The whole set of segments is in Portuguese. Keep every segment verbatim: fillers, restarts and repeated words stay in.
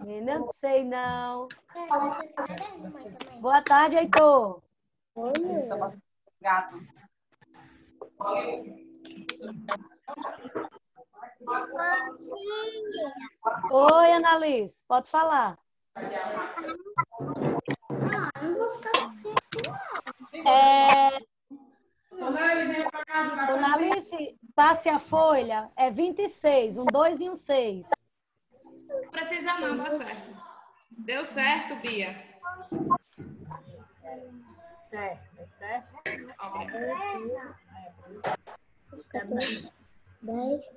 Não sei, não. Boa tarde, Heitor. Oi, Gato. Oi, Annalise. Pode falar. É... Dona Alice, passe a folha. É vinte e seis, um dois e um seis. Não precisa não, dá certo. Deu certo, Bia. Certo, certo. dez, doze,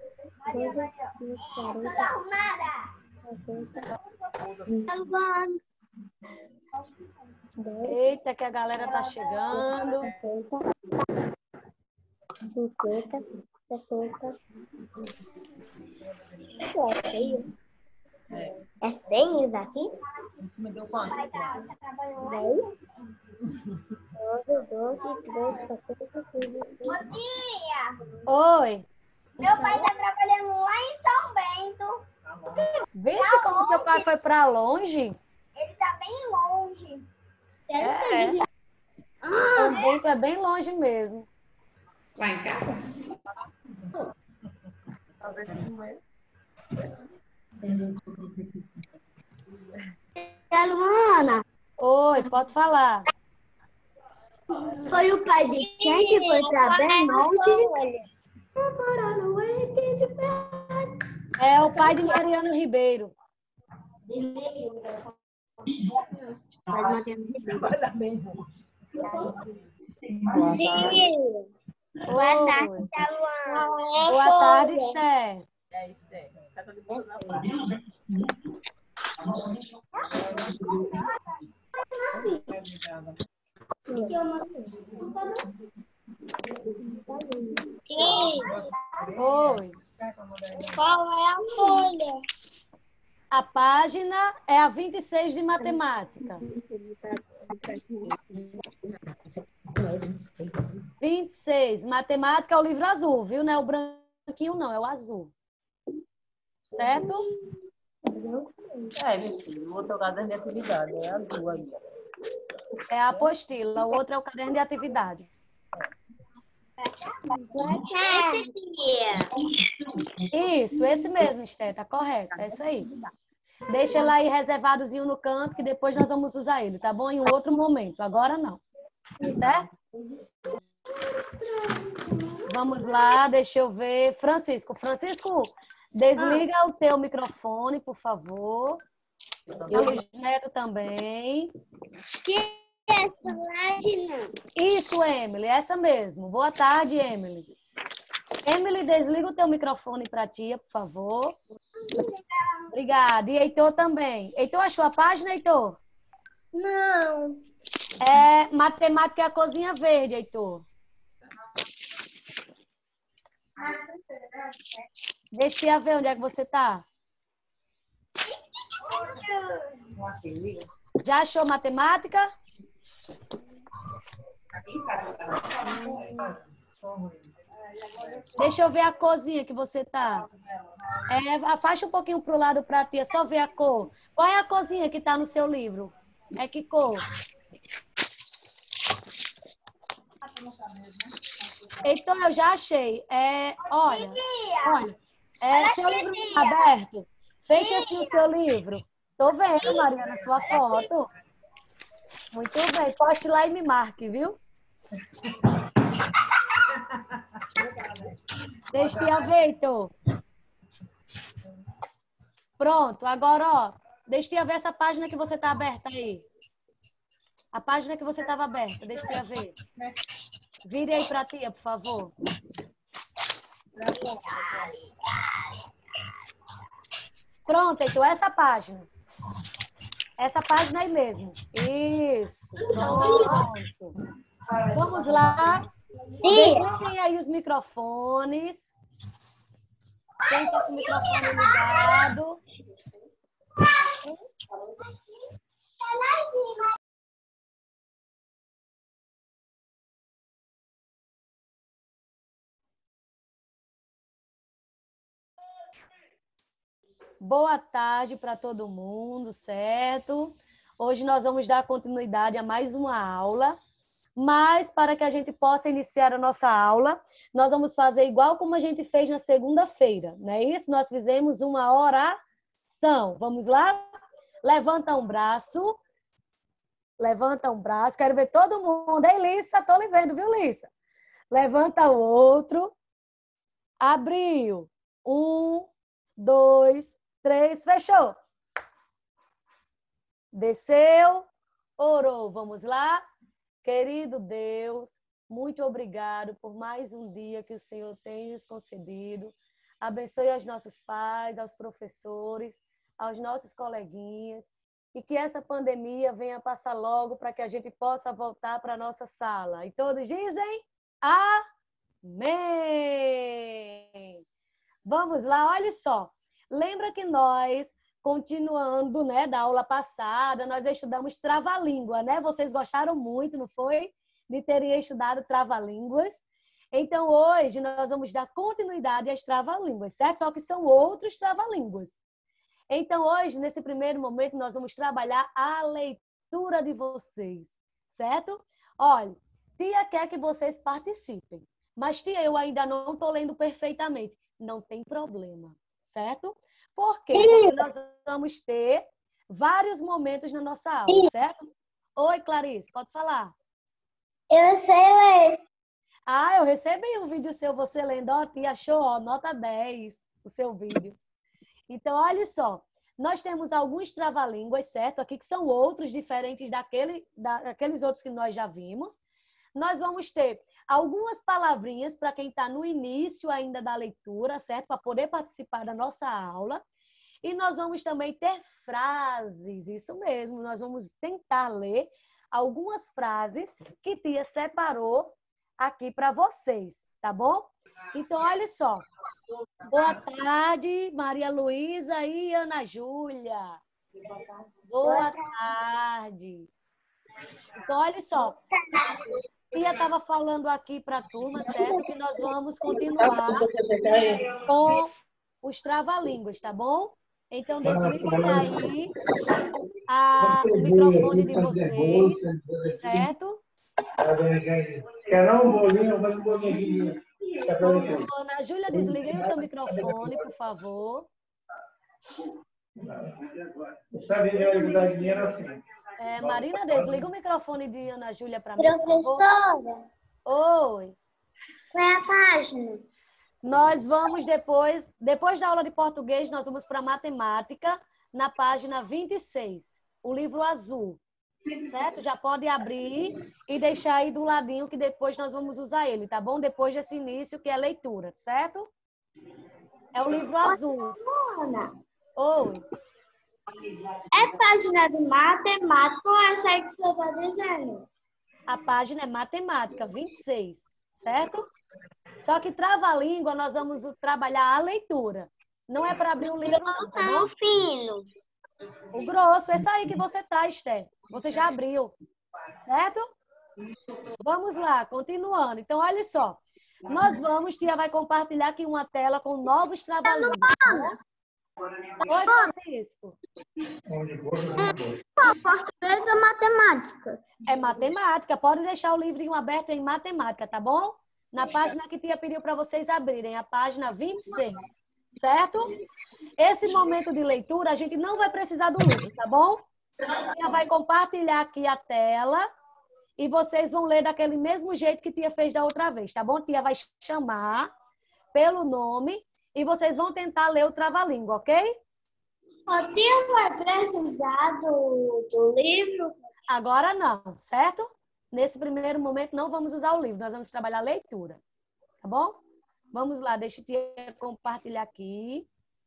quarenta, Eita, que a galera tá chegando. cinquenta, sessenta. É cem isso aqui? Me deu quanto? dez, onze, doze, treze, quatorze, quinze. Oi. Meu pai tá trabalhando lá em São Bento. Vixe, como seu pai foi pra longe. Ele tá bem longe. É. São Bento é bem longe mesmo. Lá em casa. E a Luana, Oi, pode falar. foi o pai de quem que foi pra bem longe? É o pai de Mariana Ribeiro. Vai dar bem bom. Boa tarde, Boa tarde, Esther. É isso, é. Tá todo mundo na frente. Oi. Qual é a folha? A página é a vinte e seis de matemática. vinte e seis. Matemática é o livro azul, viu? Não é o branquinho, não, é o azul. Certo? É, meu filho, o outro é o caderno de atividade, é azul aí. É a apostila, o outro é o caderno de atividades. Isso, esse mesmo, Esther, tá correto, é isso aí. Deixa ele aí reservadozinho no canto, que depois nós vamos usar ele, tá bom? Em um outro momento, agora não. Certo? Vamos lá, deixa eu ver. Francisco, Francisco, desliga o teu microfone, por favor. E o Luiz Neto também. Isso, Emily, essa mesmo. Boa tarde, Emily. Emily, desliga o teu microfone para tia, por favor. Obrigada. E Heitor também. Heitor, achou a página, Heitor? Não. É matemática é a cozinha verde, Heitor. Deixa eu ver onde é que você tá. Já achou matemática? Deixa eu ver a corzinha que você tá. É, afasta um pouquinho pro lado pra tia, só ver a cor. Qual é a corzinha que tá no seu livro? É que cor? Então, eu já achei. É, olha, olha, é seu livro aberto. Fecha assim o seu livro. Tô vendo, Mariana, sua foto. Muito bem. Poste lá e me marque, viu? Deixa eu ver, Heitor. Pronto, agora, ó. Deixa eu ver essa página que você tá aberta aí. A página que você estava aberta, deixa eu ver. Vire aí para a tia, por favor. Pronto, então essa página. Essa página aí mesmo. Isso. Pronto. Vamos lá. Desliguem aí os microfones. Quem está com o microfone ligado? Boa tarde para todo mundo, certo? Hoje nós vamos dar continuidade a mais uma aula, mas para que a gente possa iniciar a nossa aula, nós vamos fazer igual como a gente fez na segunda-feira, não é isso? Nós fizemos uma oração. Vamos lá? Levanta um braço. Levanta um braço. Quero ver todo mundo. Ei, Lissa? Estou lhe vendo, viu, Lissa? Levanta o outro. Abriu. Um, dois, três. Fechou. Desceu. Orou. Vamos lá? Querido Deus, muito obrigado por mais um dia que o Senhor tem nos concedido. Abençoe aos nossos pais, aos professores, aos nossos coleguinhas. E que essa pandemia venha passar logo para que a gente possa voltar para a nossa sala. E todos dizem amém! Vamos lá, olha só. Lembra que nós, continuando, né, da aula passada, nós estudamos trava-língua, né? Vocês gostaram muito, não foi? De terem estudado trava-línguas. Então, hoje, nós vamos dar continuidade às trava-línguas, certo? Só que são outros trava-línguas. Então, hoje, nesse primeiro momento, nós vamos trabalhar a leitura de vocês, certo? Olha, tia quer que vocês participem, mas tia, eu ainda não estou lendo perfeitamente. Não tem problema, certo? Por quê? Porque nós vamos ter vários momentos na nossa aula, certo? Oi, Clarice, pode falar. Eu sei ler. Ah, eu recebi um vídeo seu, você lendo, ó, tia, achou, ó, nota dez, o seu vídeo. Então, olha só, nós temos alguns trava-línguas, certo? Aqui que são outros, diferentes daquele, daqueles outros que nós já vimos. Nós vamos ter algumas palavrinhas para quem está no início ainda da leitura, certo? Para poder participar da nossa aula. E nós vamos também ter frases, isso mesmo. Nós vamos tentar ler algumas frases que tia separou aqui para vocês, tá bom? Então, olha só. Boa tarde, Maria Luísa e Ana Júlia. Boa tarde. Então, olha só. Tia estava falando aqui para a turma, certo? Que nós vamos continuar com os trava-línguas, tá bom? Então, desliguem aí a, o microfone de vocês, certo? Quer não um bolinho? Faz um bolinho aqui. Ana Júlia, desliguei o teu microfone, por favor. Sabe, eu dar dinheiro assim. É, Marina, desliga o microfone de Ana Júlia para mim. Professora, Oi. qual é a página? Nós vamos depois, depois da aula de português, nós vamos para matemática, na página vinte e seis, o livro azul. Certo? Já pode abrir e deixar aí do ladinho que depois nós vamos usar ele, tá bom? Depois desse início, que é leitura, certo? É o livro azul. Ana, Oi. é página de matemática ou essa aí que você está dizendo? A página é matemática, vinte e seis, certo? Só que trava-língua, nós vamos trabalhar a leitura. Não é para abrir um livro, não, tá bom? Fino. O grosso, esse aí que você tá, Esther. Você já abriu, certo? Vamos lá, continuando. Então, olha só. Nós vamos, tia vai compartilhar aqui uma tela com novos trava-línguas. Tá? Oi, Francisco. Português ou matemática? É matemática. Pode deixar o livrinho aberto em matemática, tá bom? Na página que tia pediu para vocês abrirem, a página vinte e seis, certo? Esse momento de leitura, a gente não vai precisar do livro, tá bom? Tia vai compartilhar aqui a tela e vocês vão ler daquele mesmo jeito que tia fez da outra vez, tá bom? Tia vai chamar pelo nome e vocês vão tentar ler o trava-língua, ok? O tia vai precisar do, do livro? Agora não, certo? Nesse primeiro momento não vamos usar o livro, nós vamos trabalhar a leitura, tá bom? Vamos lá, deixa eu tia compartilhar aqui.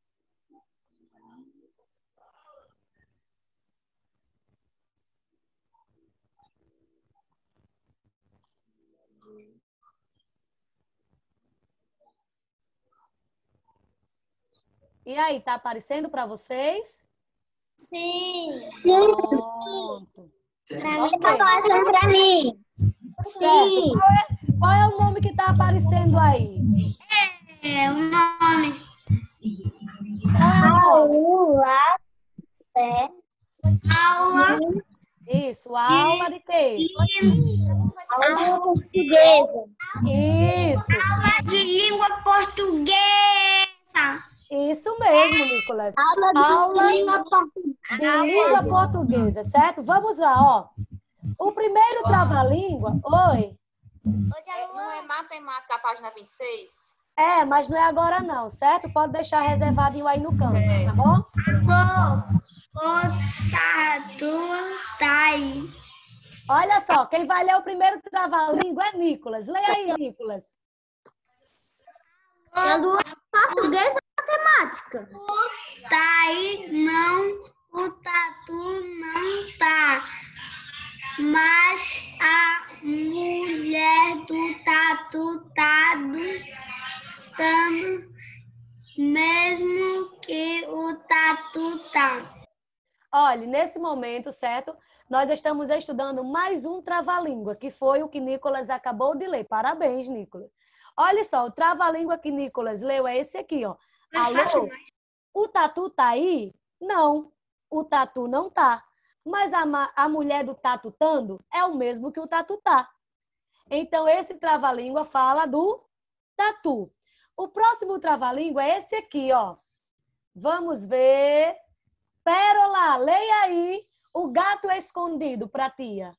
E aí, tá aparecendo para vocês? Sim. Pronto. Ok. Tá passando para mim. Certo. Qual é, qual é o nome que tá aparecendo aí? É o nome. Aula. É. Aula. Isso, aula de quê? Aula portuguesa. Isso, Aula de língua portuguesa. isso mesmo, Nicolas. Aula de Aula língua portuguesa. de língua portuguesa, certo? Vamos lá, ó. O primeiro trava-língua, oi. É, não é matemática, a página vinte e seis? É, mas não é agora não, certo? Pode deixar reservadinho aí no canto, tá bom? Tá aí. Olha só, quem vai ler o primeiro trava-língua é Nicolas. Leia aí, Nicolas. Português ou matemática? O tai não, o tatu não tá. Mas a mulher do tatu tá lutando, mesmo que o tatu tá. Olha, nesse momento, certo? Nós estamos estudando mais um trava-língua, que foi o que Nicolas acabou de ler. Parabéns, Nicolas. Olha só, o trava-língua que Nicolas leu é esse aqui, ó. Alô, o tatu tá aí? Não, o tatu não tá. Mas a, a mulher do tá tutando é o mesmo que o tatu tá. Então, esse trava-língua fala do tatu. O próximo trava-língua é esse aqui, ó. Vamos ver. Pérola, leia aí. O gato é escondido pra tia.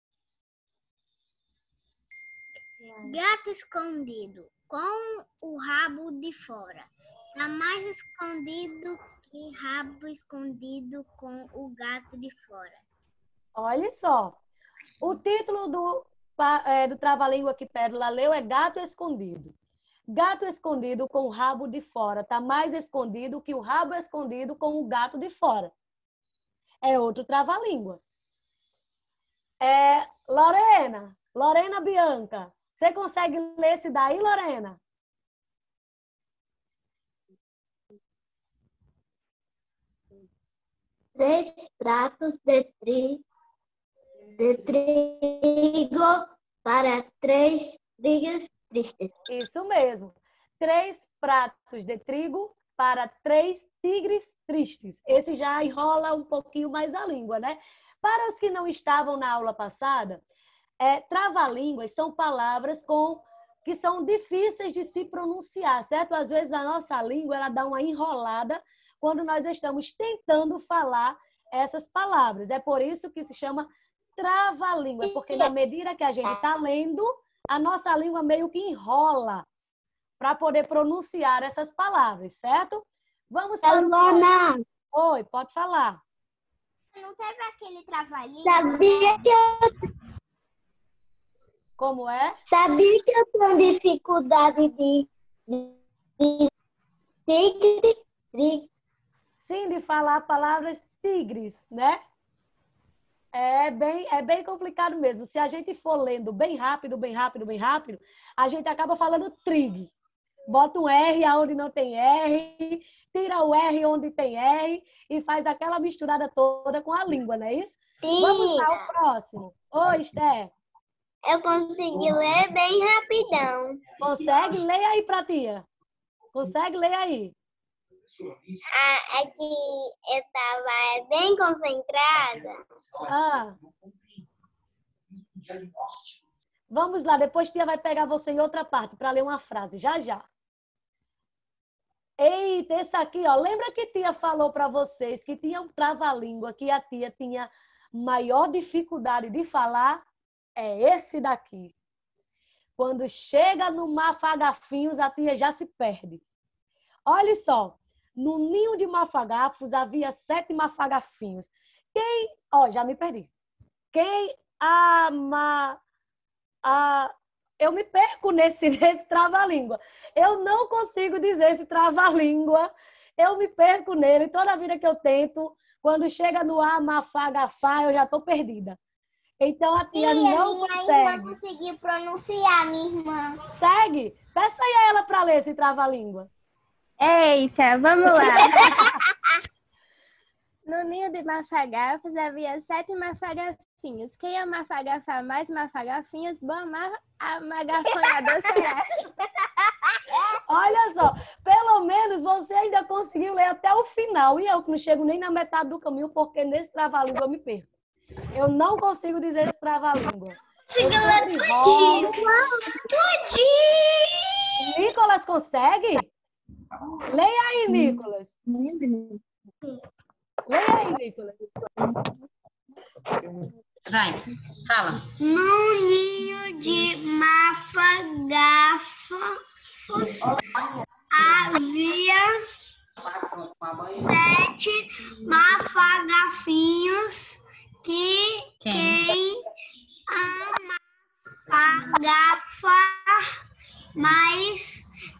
Gato escondido, com o rabo de fora. Tá mais escondido que rabo escondido com o gato de fora. Olha só. O título do, é, do trava-língua que Pérola leu é Gato Escondido. Gato escondido com o rabo de fora. Tá mais escondido que o rabo escondido com o gato de fora. É outro trava-língua. É, Lorena, Lorena Bianca. Você consegue ler esse daí, Lorena? Três pratos de, tri, de trigo para três trigas tristes. Isso mesmo. Três pratos de trigo para três tigres tristes. Esse já enrola um pouquinho mais a língua, né? Para os que não estavam na aula passada, é, trava-línguas são palavras com, que são difíceis de se pronunciar, certo? Às vezes a nossa língua ela dá uma enrolada quando nós estamos tentando falar essas palavras. É por isso que se chama trava-língua, porque na medida que a gente está lendo, a nossa língua meio que enrola para poder pronunciar essas palavras, certo? Vamos para o próximo. Oi, pode falar. Não teve aquele trava-língua? Sabia que eu... Como é? Sabia que eu tenho dificuldade de... de... tigre, tigre. Sim, de falar palavras tigres, né? É bem, é bem complicado mesmo. Se a gente for lendo bem rápido, bem rápido, bem rápido, a gente acaba falando trig. Bota um R aonde não tem R, tira o R onde tem R e faz aquela misturada toda com a língua, não é isso? Sim. Vamos para o próximo. Oi, Esther. Eu consegui ler bem rapidão. Consegue? Leia aí pra tia. Consegue? Leia aí. Ah, é que eu estava bem concentrada. Ah. Vamos lá, depois tia vai pegar você em outra parte para ler uma frase, já já. Eita, esse aqui, ó, lembra que tia falou para vocês que tinha um trava-língua que a tia tinha maior dificuldade de falar? É esse daqui. Quando chega no mafagafinhos, a tia já se perde. Olha só, no ninho de mafagafos havia sete mafagafinhos. Quem, ó, já me perdi. Quem ama... A... Eu me perco nesse, nesse trava-língua. Eu não consigo dizer esse trava-língua. Eu me perco nele. Toda vida que eu tento, quando chega no amafagafá, eu já estou perdida. Então a tia Sim, não minha consegue. irmã conseguiu pronunciar, minha irmã. Segue? Peça aí a ela para ler esse trava-língua. Eita, vamos lá. No ninho de mafagafos havia sete mafagafinhos. Quem amafagafar mais mafagafinhos, bom amagafanhador será. Olha só, pelo menos você ainda conseguiu ler até o final. E eu que não chego nem na metade do caminho, porque nesse trava-língua eu me perco. Eu não consigo dizer esse trava-língua. Eu sempre rolo. Nicolas consegue? Leia aí, Nicolas. Leia aí, Nicolas. Vai, fala. No ninho de mafagafos havia sete mafagafinhos que quem amagafa mais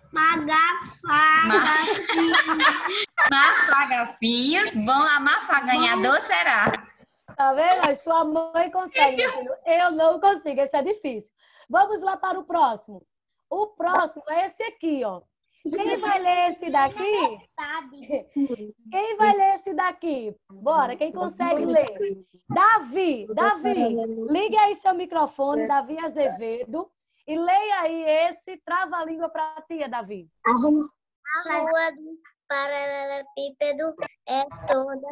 magafagafinhos. Mafagafinhos vão amar ganhador, será? Tá vendo? Sua mãe consegue, meu filho. Eu não consigo, esse é difícil. Vamos lá para o próximo. O próximo é esse aqui, ó. Quem vai ler esse daqui? Quem vai ler esse daqui? Bora, quem consegue ler? Davi, Davi, ligue aí seu microfone, Davi Azevedo, e leia aí esse trava-língua para a tia, Davi. A rua do paralelepípedo é toda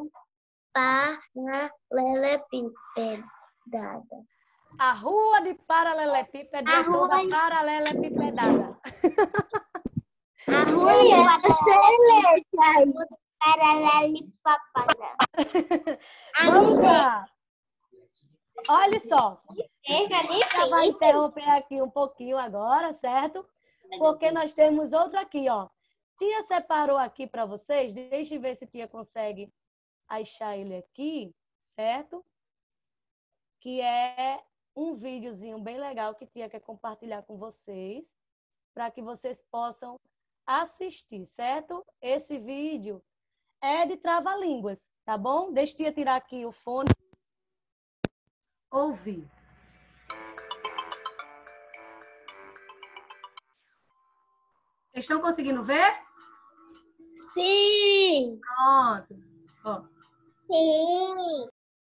paralelepipedada. A rua de paralelepípedo é toda paralelepipedada. A rua de paralelepípedo. Vamos lá. Olha só. Eu vou interromper aqui um pouquinho agora, certo? Porque nós temos outro aqui, ó. Tia separou aqui para vocês. Deixa eu ver se tia consegue achar ele aqui, certo? Que é um videozinho bem legal que tia quer compartilhar com vocês, para que vocês possam assistir, certo? Esse vídeo é de trava-línguas, tá bom? Deixa tia tirar aqui o fone. Ouvir. Vocês estão conseguindo ver? Sim! Pronto. Ó. Sim!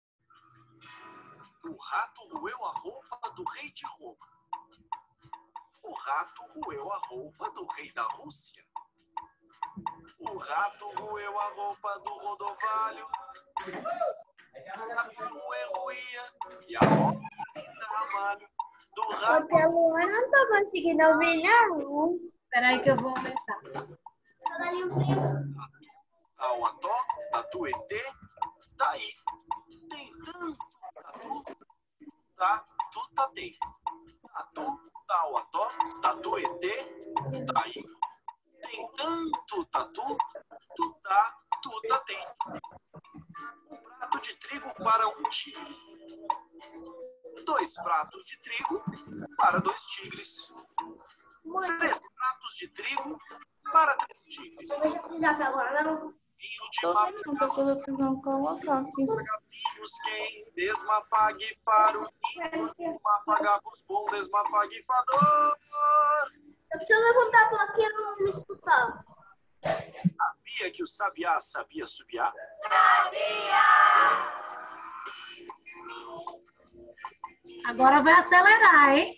O rato roeu a roupa do rei de Roma. O rato roeu a roupa do rei da Rússia. O rato roeu a roupa do Rodovalho. O rato roeu e a roupa do Ramalho. Do rato... Ô, Luana, eu não tô conseguindo ouvir, não. Espera aí que eu vou aumentar. Tauató, tatuetê, taí. Tem tanto tatu, tatu, tatém. Tatu, tauató, tatuetê, taí. Tem tanto tatu, tutá, tutatém. Um prato de trigo para um tigre. Dois pratos de trigo para dois tigres. Três pratos de trigo para três tigres. Vinho de mafagafinhos, quem desmafague para o ninho, mafagavos bom desmafagifador. Se eu levantar a plaquinha, eu não me escutar. Sabia que o sabiá sabia subiar? Agora vai acelerar, hein?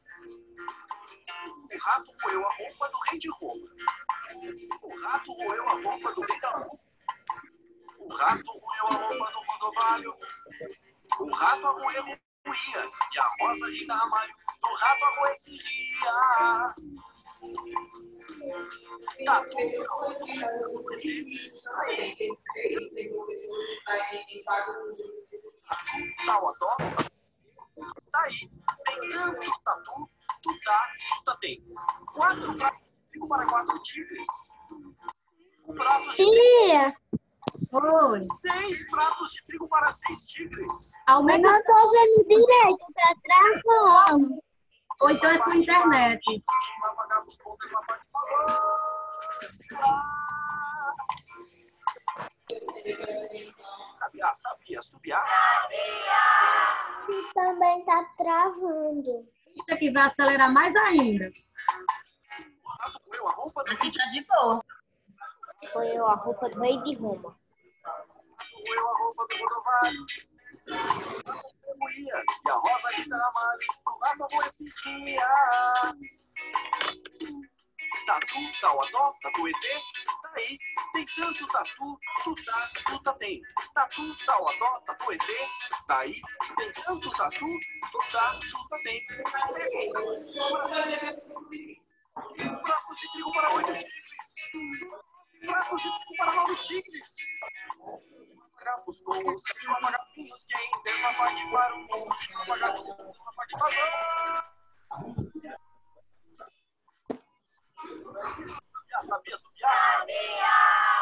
O rato roeu a roupa do rei de Roma. O rato roeu a roupa do rei da Rússia. O rato roeu a roupa do Rodovalho. O rato arroeu ruía e a rosa ri da Ramalho. Do rato arroeu se ria. Tatu, tauató, taí. Tem tanto tatu, tutá, tutatém. Quatro pratos de trigo para quatro tigres. Cinco pratos de Tia! Oi. Seis pratos de trigo para seis tigres. Eu Aumenta não tô vendo direito, tá travando. ou então é sua internet. Sabia, sabia, subia. E também tá travando. Isso aqui vai acelerar mais ainda. O rato comeu a roupa do rei Aqui de tá de boa. Foi a roupa do rei de Roma. comeu a roupa do Rodovalho. O rato remoía e a rosa ri da Ramalho. O rato aborrecia. Tatu, tauató, tatuetê, daí. Tem tanto tatu, tutá, tuta tem. Tatu, tauató, tatuetê, daí. Tem tanto tatu, tutá, tuta tem. Pratos de trigo para oito tigres. Pratos de trigo para nove tigres. Garrafos com sete papagatinhos que em dez papaguaram um papagatinho, papaguaram. Já sabia subiar? Sabia!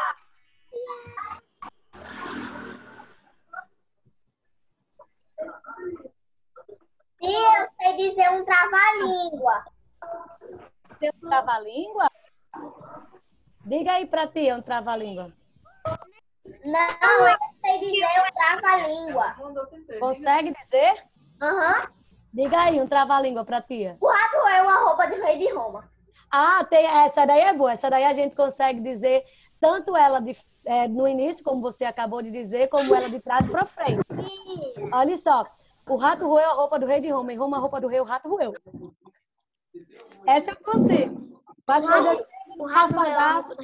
Tia, eu sei dizer um trava-língua. Tem um trava-língua? Diga aí pra tia um trava-língua. Não, eu sei dizer um trava-língua. Consegue dizer? Aham. Uhum. Diga aí um trava-língua pra tia. O rato é uma roupa de rei de Roma. Ah, tem, essa daí é boa. Essa daí a gente consegue dizer tanto ela de, é, no início, como você acabou de dizer, como ela de trás para frente. Olha só. O rato roeu a roupa do rei de Roma. Em Roma, a roupa do rei, o rato roeu. Essa eu consigo. Mas quando eu chego no Rafagafo...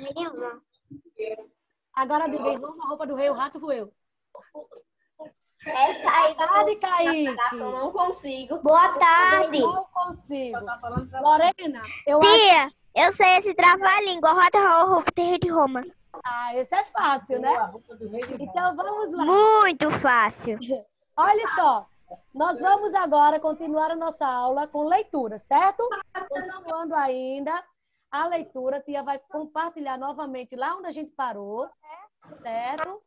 Agora diga, em Roma, a roupa do rei, o rato roeu. Essa aí tarde, Kaique. Eu não consigo. Boa tarde. Eu não consigo. Lorena, eu Tia, acho... eu sei esse trava-língua. Rota roupa de rei de Roma. Ah, esse é fácil, né? Então vamos lá. Muito fácil. Olha só. Nós vamos agora continuar a nossa aula com leitura, certo? Continuando ainda a leitura, a tia vai compartilhar novamente lá onde a gente parou, certo?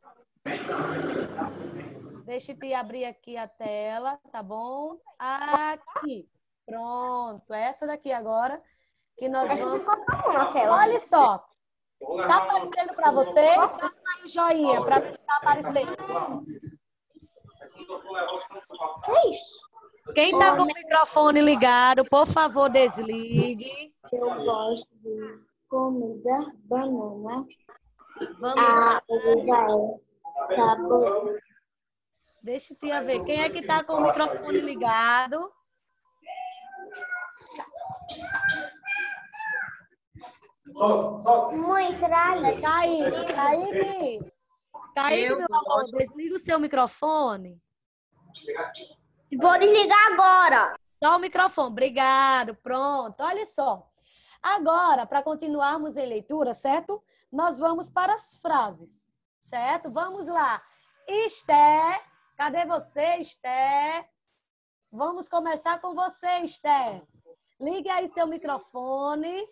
Deixa eu abrir aqui a tela, tá bom? Aqui. Pronto. Essa daqui agora que nós vamos... Olha só. Tá aparecendo para vocês? Faça aí o joinha para ver se tá aparecendo. Que isso? Quem tá com o microfone ligado, por favor, desligue. Eu gosto de comida, banana. Vamos Ah, lá. Tá bom. Deixa eu tia ver. Quem é que tá com o microfone ligado? Muito raiz. Kaique, Kaique. Kaique, meu amor, desliga o seu microfone. Vou desligar agora. Só o microfone. Obrigado. Pronto. Olha só. Agora, para continuarmos em leitura, certo? Nós vamos para as frases, certo? Vamos lá. Esté. Cadê você, Esté? Vamos começar com você, Esté. Ligue aí seu microfone.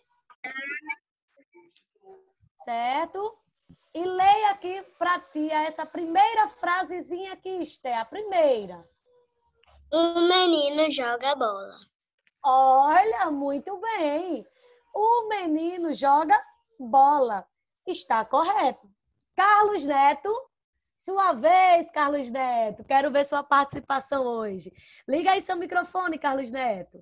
Certo? E leia aqui para tia essa primeira frasezinha aqui, Esté. A primeira. Um menino joga bola. Olha, muito bem. O menino joga bola. Está correto. Carlos Neto, sua vez, Carlos Neto. Quero ver sua participação hoje. Liga aí seu microfone, Carlos Neto.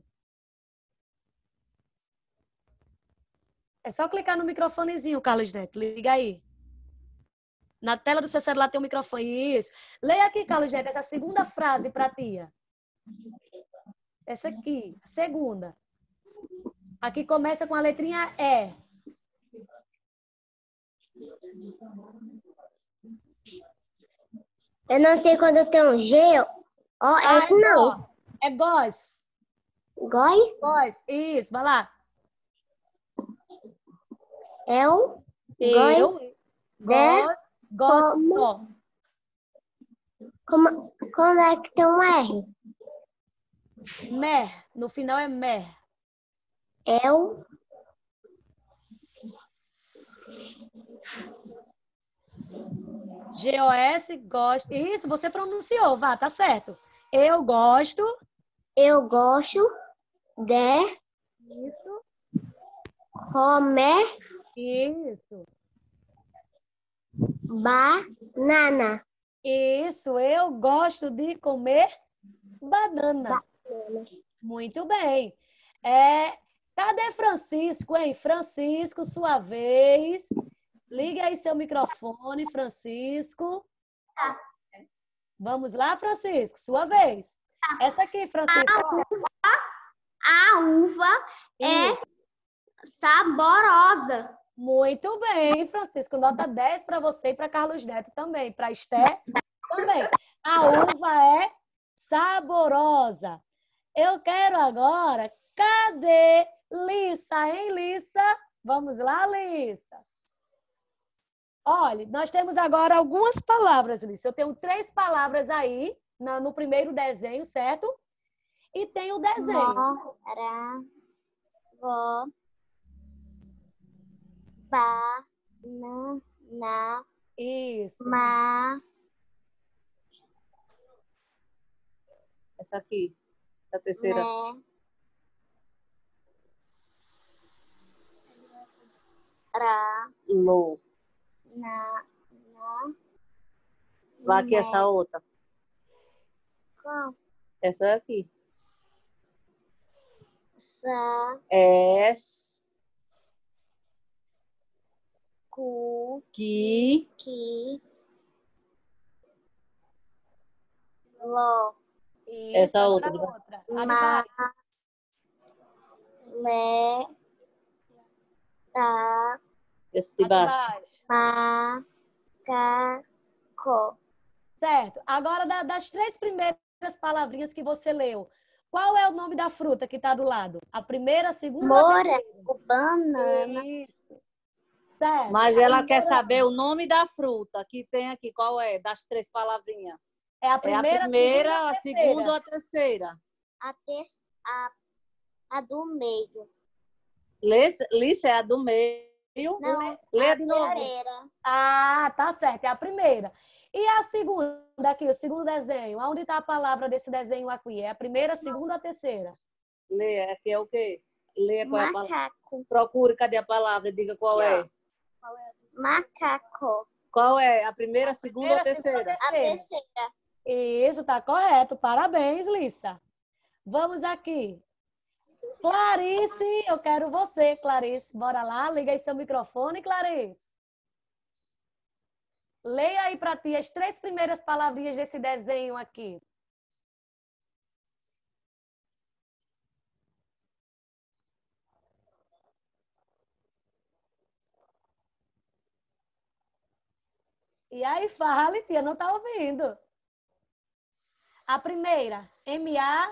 É só clicar no microfonezinho, Carlos Neto. Liga aí. Na tela do seu celular tem um microfone. Isso. Leia aqui, Carlos Neto, essa segunda frase para a tia. Essa aqui, a segunda. Aqui começa com a letrinha E. Eu não sei quando tem um G. Ó, oh, é ah, não. É góis. Góis? Góis, isso, vai lá. Eu. Eu. Góis. Gosto. Como, como é que tem um R? Mer. No final é mer. Eu. G O S, gosto. Isso, você pronunciou, vá, tá certo. Eu gosto. Eu gosto de. Isso. Comer. Isso. Banana. Isso, eu gosto de comer banana. Banana. Muito bem. É, cadê Francisco, hein? Francisco, sua vez. Liga aí seu microfone, Francisco. Tá. Vamos lá, Francisco, sua vez. Essa aqui, Francisco. A uva, a uva é Saborosa. Muito bem, Francisco. Nota dez para você e para Carlos Neto também. Para Esté também. A uva é saborosa. Eu quero agora... Cadê Lissa, hein, Lissa? Vamos lá, Lissa. Olha, nós temos agora algumas palavras, Lissa. Eu tenho três palavras aí na, no primeiro desenho, certo? E tem o desenho. Mora, vó, banana, Isso. ma, Essa aqui, a terceira. né, ra, Lô. na, na, Vai aqui essa outra. com, Essa aqui. sa, Es. cu, Que. que, lo, Isso, Essa agora outra. a outra. A de ma, baixo. le, ta, Esse A de de baixo. baixo. ma, ca, co. Certo. Agora, da- das três primeiras palavrinhas que você leu, qual é o nome da fruta que está do lado? A primeira, a segunda ou a terceira? Morango, banana, Isso. Certo. Mas ela quer saber o nome da fruta que tem aqui. Qual é? Das três palavrinhas. É a É a primeira, primeira, segunda, a terceira. segunda ou a terceira? a, te, a, a do meio. Lícia é a do meio. Não, Lê a de novo. terceira. Ah, tá certo. É a primeira. E a segunda aqui, o segundo desenho? Onde está a palavra desse desenho aqui? É a primeira, a segunda ou a terceira? Lê, aqui é o quê? Lê qual é a palavra. Macaco. Procure, cadê a palavra? Diga qual é. Macaco. Qual é? A primeira, a segunda ou a Primeira, segunda, terceira? A terceira. Isso, tá correto. Parabéns, Lissa. Vamos aqui. Clarice, eu quero você, Clarice. Bora lá, liga aí seu microfone, Clarice. Leia aí para ti as três primeiras palavrinhas desse desenho aqui. E aí, fala, tia, não tá ouvindo. A primeira, M A.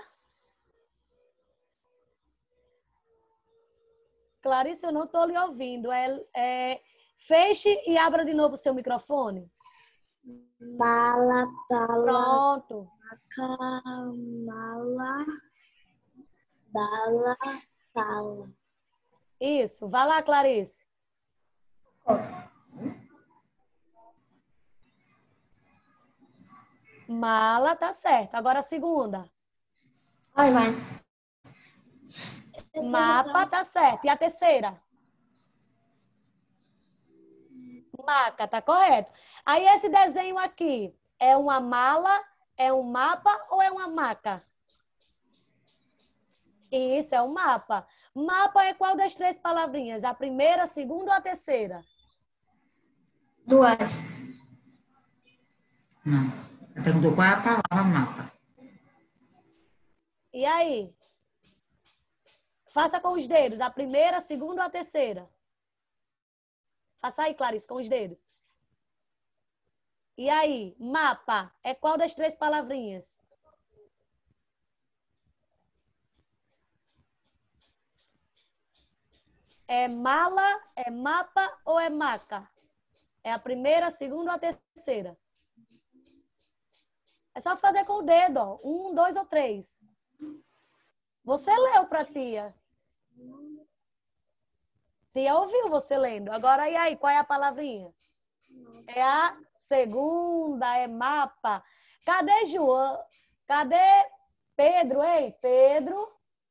Clarice, eu não estou lhe ouvindo. É, é... Feche e abra de novo o seu microfone. Bala, bala, Pronto. mala, bala, bala. Isso. Vai lá, Clarice. Mala, tá certo. Agora a segunda. Vai, vai. Mapa, tá certo. E a terceira? Maca, tá correto. Aí esse desenho aqui, é uma mala, é um mapa ou é uma maca? Isso, é um mapa. Mapa é qual das três palavrinhas? A primeira, a segunda ou a terceira? Duas. Não. Eu perguntou qual é a palavra mapa. E aí? Faça com os dedos. A primeira, a segunda ou a terceira? Faça aí, Clarice, com os dedos. E aí? Mapa é qual das três palavrinhas? É mala, é mapa ou é maca? É a primeira, a segunda ou a terceira? É só fazer com o dedo, ó. Um, dois ou três. Você leu para tia. Tia ouviu você lendo. Agora, e aí, qual é a palavrinha? É a segunda, é mapa. Cadê João? Cadê Pedro, hein? Pedro?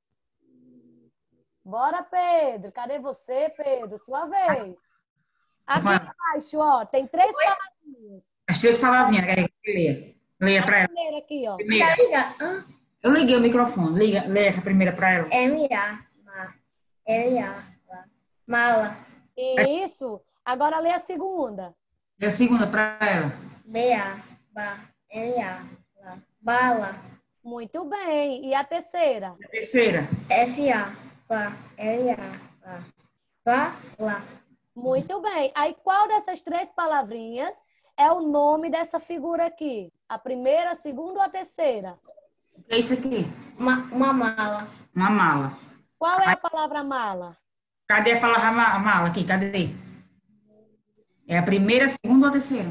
Bora, Pedro. Cadê você, Pedro? Sua vez. Aqui embaixo, ó, tem três palavrinhas. As três palavrinhas. É, leia. Leia A para ela. primeira aqui, ó. Primeira. Eu liguei o microfone. Liga, leia essa primeira para ela. M A. L A. Mala. Isso. Agora lê a segunda. E a segunda para ela. B A. Ba. L A. Bala. Muito bem. E a terceira? A terceira. F A. Fa. L A. Fala. Muito bem. Aí, qual dessas três palavrinhas é o nome dessa figura aqui? A primeira, a segunda ou a terceira? O que é isso aqui? Uma, uma mala. Uma mala. Qual é a palavra mala? Cadê a palavra ma- mala aqui? Cadê? É a primeira, a segunda ou a terceira?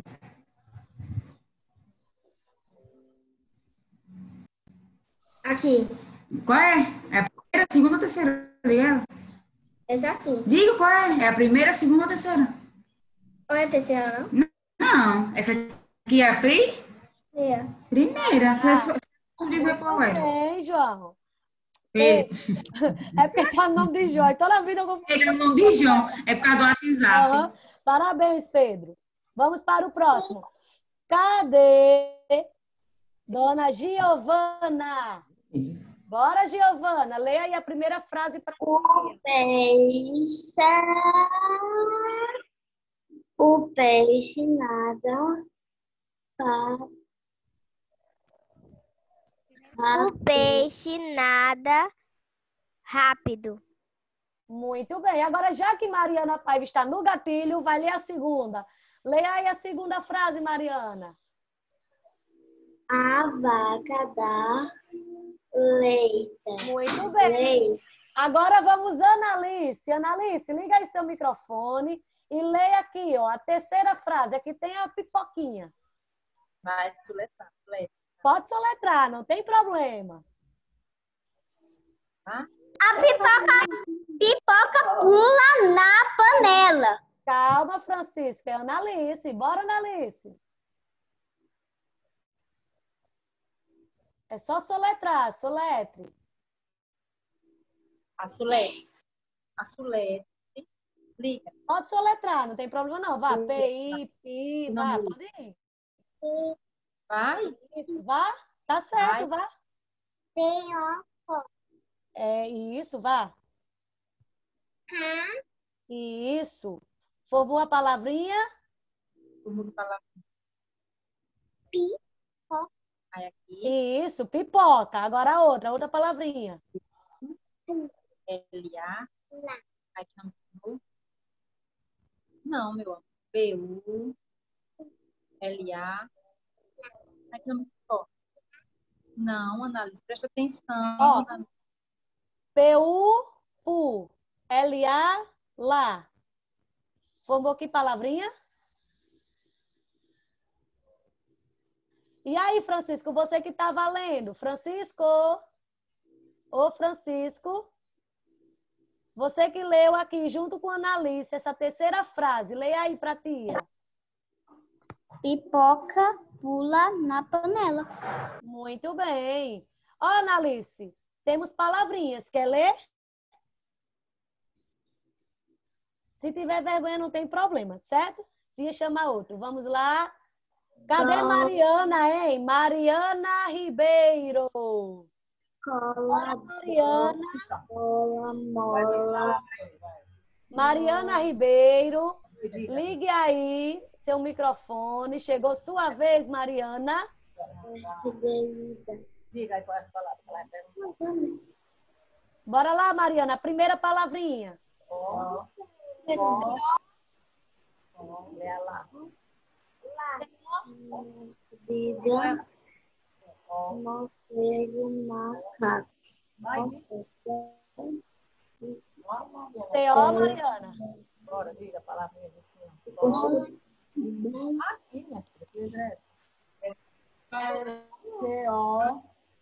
Aqui. Qual é? É a primeira, a segunda ou a terceira? Diga. Essa aqui. Diga qual é? É a primeira, a segunda ou a terceira? Ou é a terceira, não? Não, essa aqui é a pri? É. Primeira. Você só só dizer qual era. Bem, João. Ei, É porque tá o nome de João. Toda vida eu vou Ele é o nome de João. É por causa do WhatsApp. Aham. Parabéns, Pedro. Vamos para o próximo. Cadê Dona Giovana? Bora, Giovana. Leia aí a primeira frase para O peixe, o peixe nada O peixe nada rápido. Muito bem. Agora, já que Mariana Paiva está no gatilho, vai ler a segunda. Leia aí a segunda frase, Mariana. a vaca dá leite. Muito bem. Leite. Agora vamos, Analice. Analice, liga aí seu microfone e leia aqui, ó, a terceira frase. Aqui tem a pipoquinha. Vai soletrar. Pode soletrar, não tem problema. Tá? A pipoca, pipoca pula na panela. Calma, Francisca. É Analice. Bora, Analice. É só soletrar. Soletre. A Sulete. A Sulete. Liga. Pode soletrar, não tem problema não. Vá, Sim. P I, P I, Não, vá, não. pode ir. Vai. Isso, vá. Tá certo, Vai. vá. Tem ó. É isso, vá. Isso. Formou a palavrinha? Todo mundo fala. Pipoca. Aí aqui. Isso, pipoca. Agora a outra, a outra palavrinha. L A. Lá. Aí que não. Não, meu amor. B U. L A. Aí que não. Ó. Não, Análise, presta atenção. Ó. Análise. P U, Pu. L A, lá. Formou que palavrinha? E aí, Francisco, você que tá valendo. Francisco? Ô, Francisco. Você que leu aqui junto com a Analice essa terceira frase. Leia aí pra tia. Pipoca pula na panela. Muito bem. Ó, Analice, temos palavrinhas. Quer ler? Se tiver vergonha, não tem problema, certo? Tia chama outro. Vamos lá. Cadê Não. Mariana, hein? Mariana Ribeiro. Cola, Mariana. bola, mola. Mariana Ribeiro. Ligue aí seu microfone. Chegou sua vez, Mariana. Diga aí qual é a palavra. Bora lá, Mariana. A primeira palavrinha. Ó. Ó. Ó. Lê lá. Diga, morcego, macaco. Morcego. T O, Mariana. Bora, diga a palavra. Morcego. Aqui, minha filha. C O.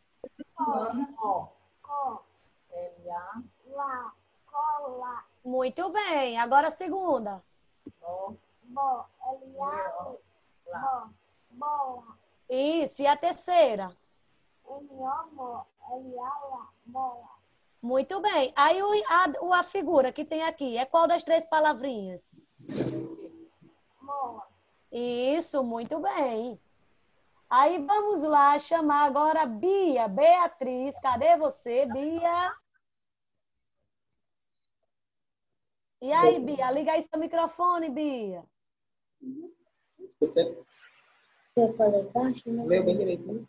O. L A. Lá, cola, Muito bem. Agora a segunda. O. bo, L A, Lá. bola, Isso. E a terceira? N O, mo, L A, lá, bola. Muito bem. Aí o, a, o- a figura que tem aqui é qual das três palavrinhas? Mola. Isso, muito bem. Aí vamos lá chamar agora a Bia. Beatriz, cadê você, Bia? E aí, Bia? Liga aí seu microfone, Bia. Eu falei baixo, né? Leu bem direitinho.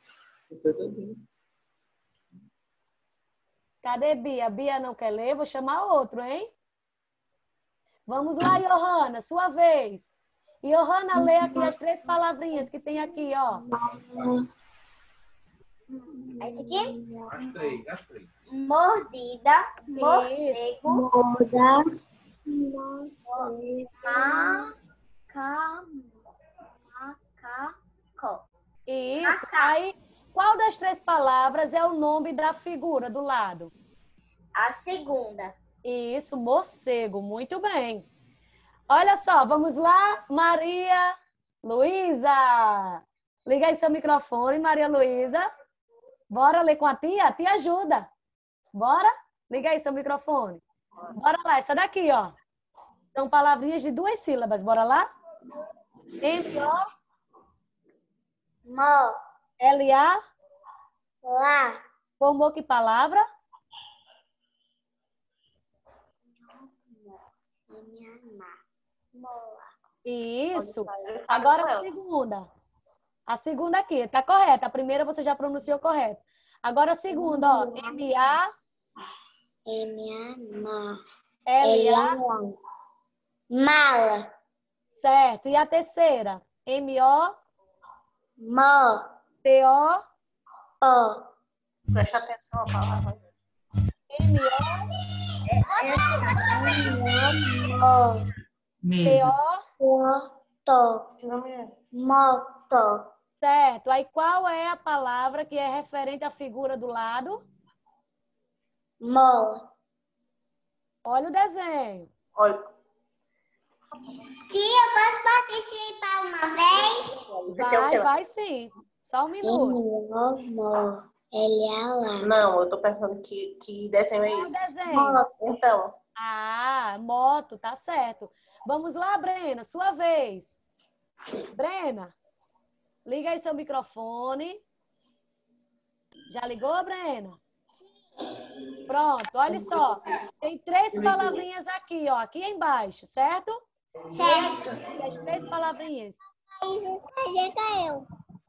Cadê Bia? Bia não quer ler? Vou chamar outro, hein? Vamos lá, Johanna, sua vez. Johanna, lê aqui as três palavrinhas que tem aqui, ó. Esse aqui? As três, as três. Mordida, morcego, Modas, morcego, maca, macaco. Isso. Aí, qual das três palavras é o nome da figura do lado? A segunda. Isso, morcego. Muito bem. Olha só, vamos lá, Maria Luísa. Liga aí seu microfone, Maria Luísa. Bora ler com a tia? A tia ajuda. Bora? Liga aí seu microfone. Bora lá, essa daqui, ó. São palavrinhas de duas sílabas. Bora lá? M O Mo, L A. lá, Formou que palavra? mola. Isso. Agora a segunda. A segunda aqui, tá correta. A primeira você já pronunciou correto. Agora a segunda, ó. M A M, A, L A. mala, Certo. E a terceira? M O mo, T O o. Preste atenção à palavra. M O Mo, T Mesa. O. moto, moto, Certo. Aí qual é a palavra que é referente à figura do lado? mola. Olha o desenho. Olha, Tia, posso participar uma vez? Vai, vai sim. Só um minuto. M, mo, L, A, lá. não, eu tô pensando que, que desenho é Qual o esse. desenho? Então, Ah, moto, tá certo. Vamos lá, Brena, sua vez. Brena, liga aí seu microfone. Já ligou, Brena? Pronto, olha só. Tem três palavrinhas aqui, ó, aqui embaixo, certo? Certo. E as três palavrinhas. eu.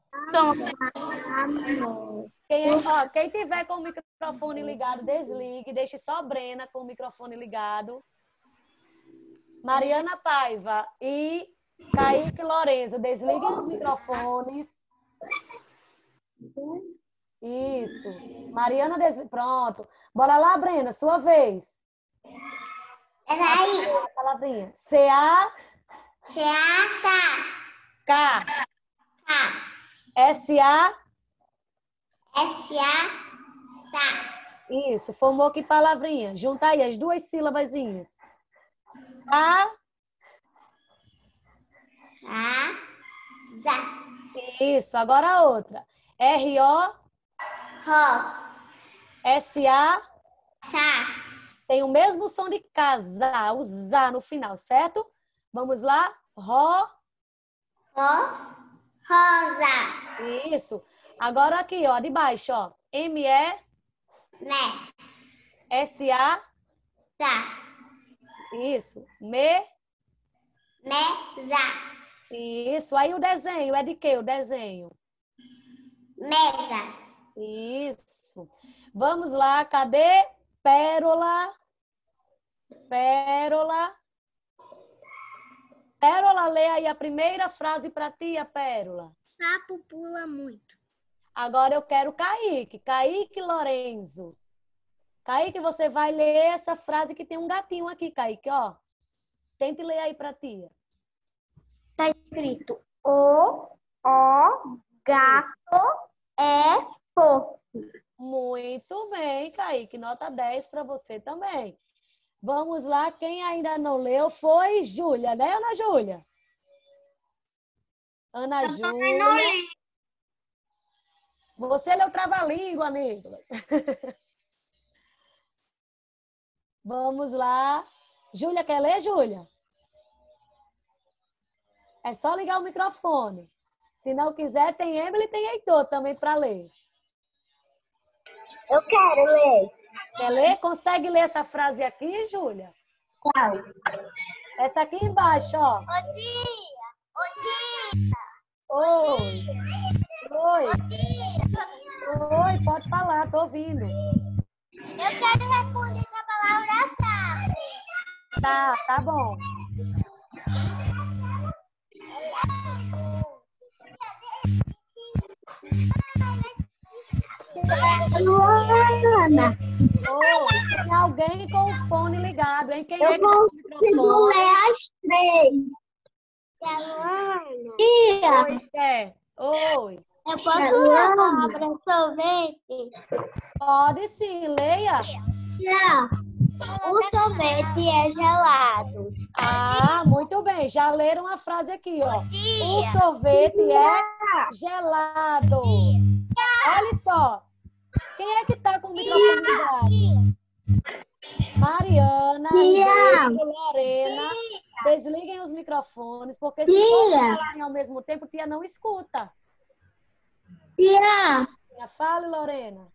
Quem, ó, quem tiver com o microfone ligado, desligue. Deixe só Brena com o microfone ligado. Mariana Paiva e Kaique Lorenzo, desliguem os microfones. Isso. Mariana, desliga. Pronto. Bora lá, Brena, sua vez. Peraí. A palavrinha. C A Se a, sa, K ca, S A. S, A, sa. Isso. Formou que palavrinha? Junta aí as duas sílabazinhas. A. Ca, za. Isso. Agora a outra. R O Ro, S A. sa. Tem o mesmo som de casa, o za no final, certo? Vamos lá? Ro. Ro, rosa. Isso. Agora aqui, ó, de baixo, ó. M E Me, S A. sa. Isso. Me. Mesa, Isso. Aí o desenho é de quê? O desenho. mesa. Isso. Vamos lá, cadê? Pérola. Pérola. Pérola, lê aí a primeira frase para ti, a Pérola. Sapo pula muito. Agora eu quero Kaique. Kaique Lorenzo. Kaique, você vai ler essa frase que tem um gatinho aqui, Kaique, ó. Tente ler aí para tia. Tá escrito o, o, gato, é fofo. Muito bem, Kaique. Nota dez para você também. Vamos lá, quem ainda não leu foi Júlia, né, Ana Júlia? Ana Júlia. Você leu trava-língua, Nicolas. Vamos lá. Júlia, quer ler, Júlia? É só ligar o microfone. Se não quiser, tem Emily e tem Heitor também para ler. Eu quero ler. Quer ler? Consegue ler essa frase aqui, Júlia? Qual? Essa aqui embaixo, ó. Ô tia, ô tia. Oi. Oi. Oi, pode falar, tô ouvindo. Eu quero responder essa palavra sabe. Tá, tá bom. Luana, Oi, tem alguém com o fone ligado, hein? Quem é eu que tá com o consigo microfone? ler as três. Tia, Oi, Esther. Oi. eu posso ler a palavra sorvete? Pode sim, leia. Tia, o sorvete é gelado. Ah, muito bem. Já leram a frase aqui, ó. O sorvete é gelado. Olha só. Quem é que tá com o microfone ligado? Mariana, Tia. Ribeiro, Lorena. Desliguem os microfones, porque se todos Tia. falarem ao mesmo tempo, tia não escuta. Tia, Fale, Lorena.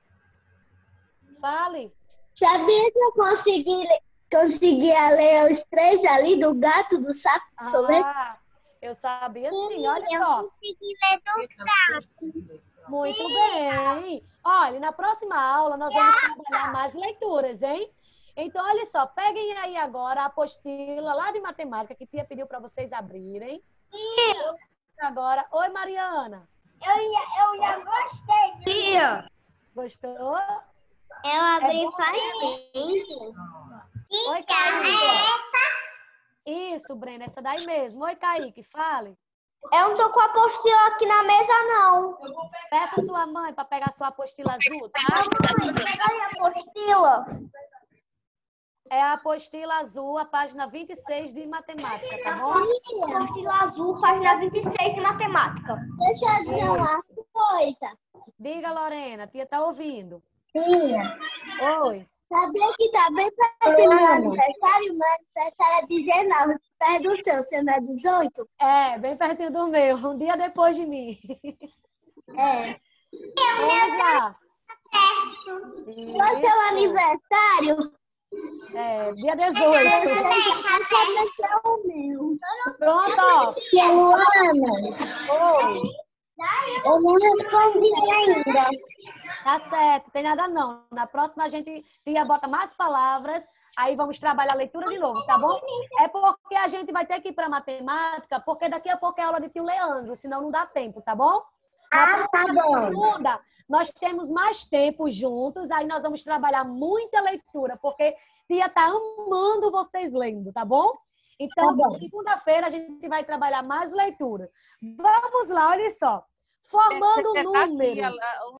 Fale. sabia que eu consegui, le- conseguia ler os três ali do gato, do sapo, do sorvete? Ah, eu sabia sim. Olha só. consegui ler do gato. Muito bem. Olha, na próxima aula nós vamos trabalhar mais leituras, hein? Então, olha só, peguem aí agora a apostila lá de matemática que tia pediu para vocês abrirem. Agora, oi, Mariana. Eu já, eu já gostei. Tia, Gostou? eu abri É bom faz mesmo. tempo. Oi, Kaique. Isso, Brena, essa daí mesmo. Oi, Kaique, fale. Eu não tô com a apostila aqui na mesa, não. Peça sua mãe para pegar sua apostila azul, tá? Mãe, pega aí a apostila. É a apostila azul, a página vinte e seis de matemática, tá bom? Apostila azul, página vinte e seis de matemática. Deixa eu dizer uma coisa. Diga, Lorena, a tia tá ouvindo. Tia, Oi. sabia que tá bem perto do meu aniversário? Meu aniversário é dezenove, perto do seu, você não é dezoito? É, bem pertinho do meu, um dia depois de mim. É. Vamos lá. Qual é o seu aniversário? É, dia dezoito. Você já o meu. Pronto, ó. Tia Luana, Oi. eu não respondi ainda. Tá certo, tem nada não. Na próxima a gente tia bota mais palavras, aí vamos trabalhar a leitura de novo, tá bom? É porque a gente vai ter que ir para matemática, porque daqui a pouco é aula de tio Leandro, senão não dá tempo, tá bom? Na Ah, tá próxima bom. segunda, nós temos mais tempo juntos, aí nós vamos trabalhar muita leitura, porque tia tá amando vocês lendo, tá bom? Então, Tá bom. segunda-feira a gente vai trabalhar mais leitura. Vamos lá, olha só. Formando números.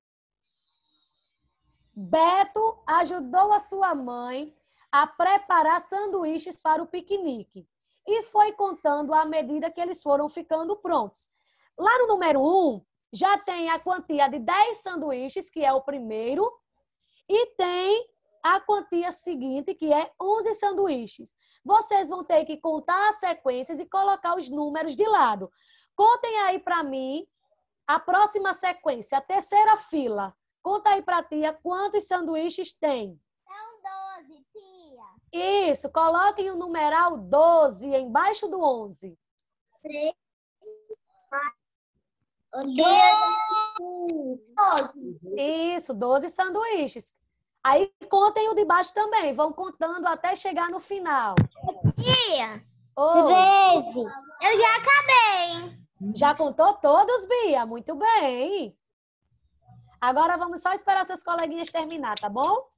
Beto ajudou a sua mãe a preparar sanduíches para o piquenique e foi contando à medida que eles foram ficando prontos. Lá no número um, já tem a quantia de dez sanduíches, que é o primeiro, e tem a quantia seguinte, que é onze sanduíches. Vocês vão ter que contar as sequências e colocar os números de lado. Contem aí para mim a próxima sequência, a terceira fila. Conta aí para tia quantos sanduíches tem. São doze, tia. Isso, coloquem o numeral doze embaixo do onze. Três, Isso, doze sanduíches. Aí contem o de baixo também, vão contando até chegar no final. Tia, Oi. treze. Eu já acabei. Já contou todos, Bia? Muito bem. Agora vamos só esperar seus coleguinhas terminar, tá bom?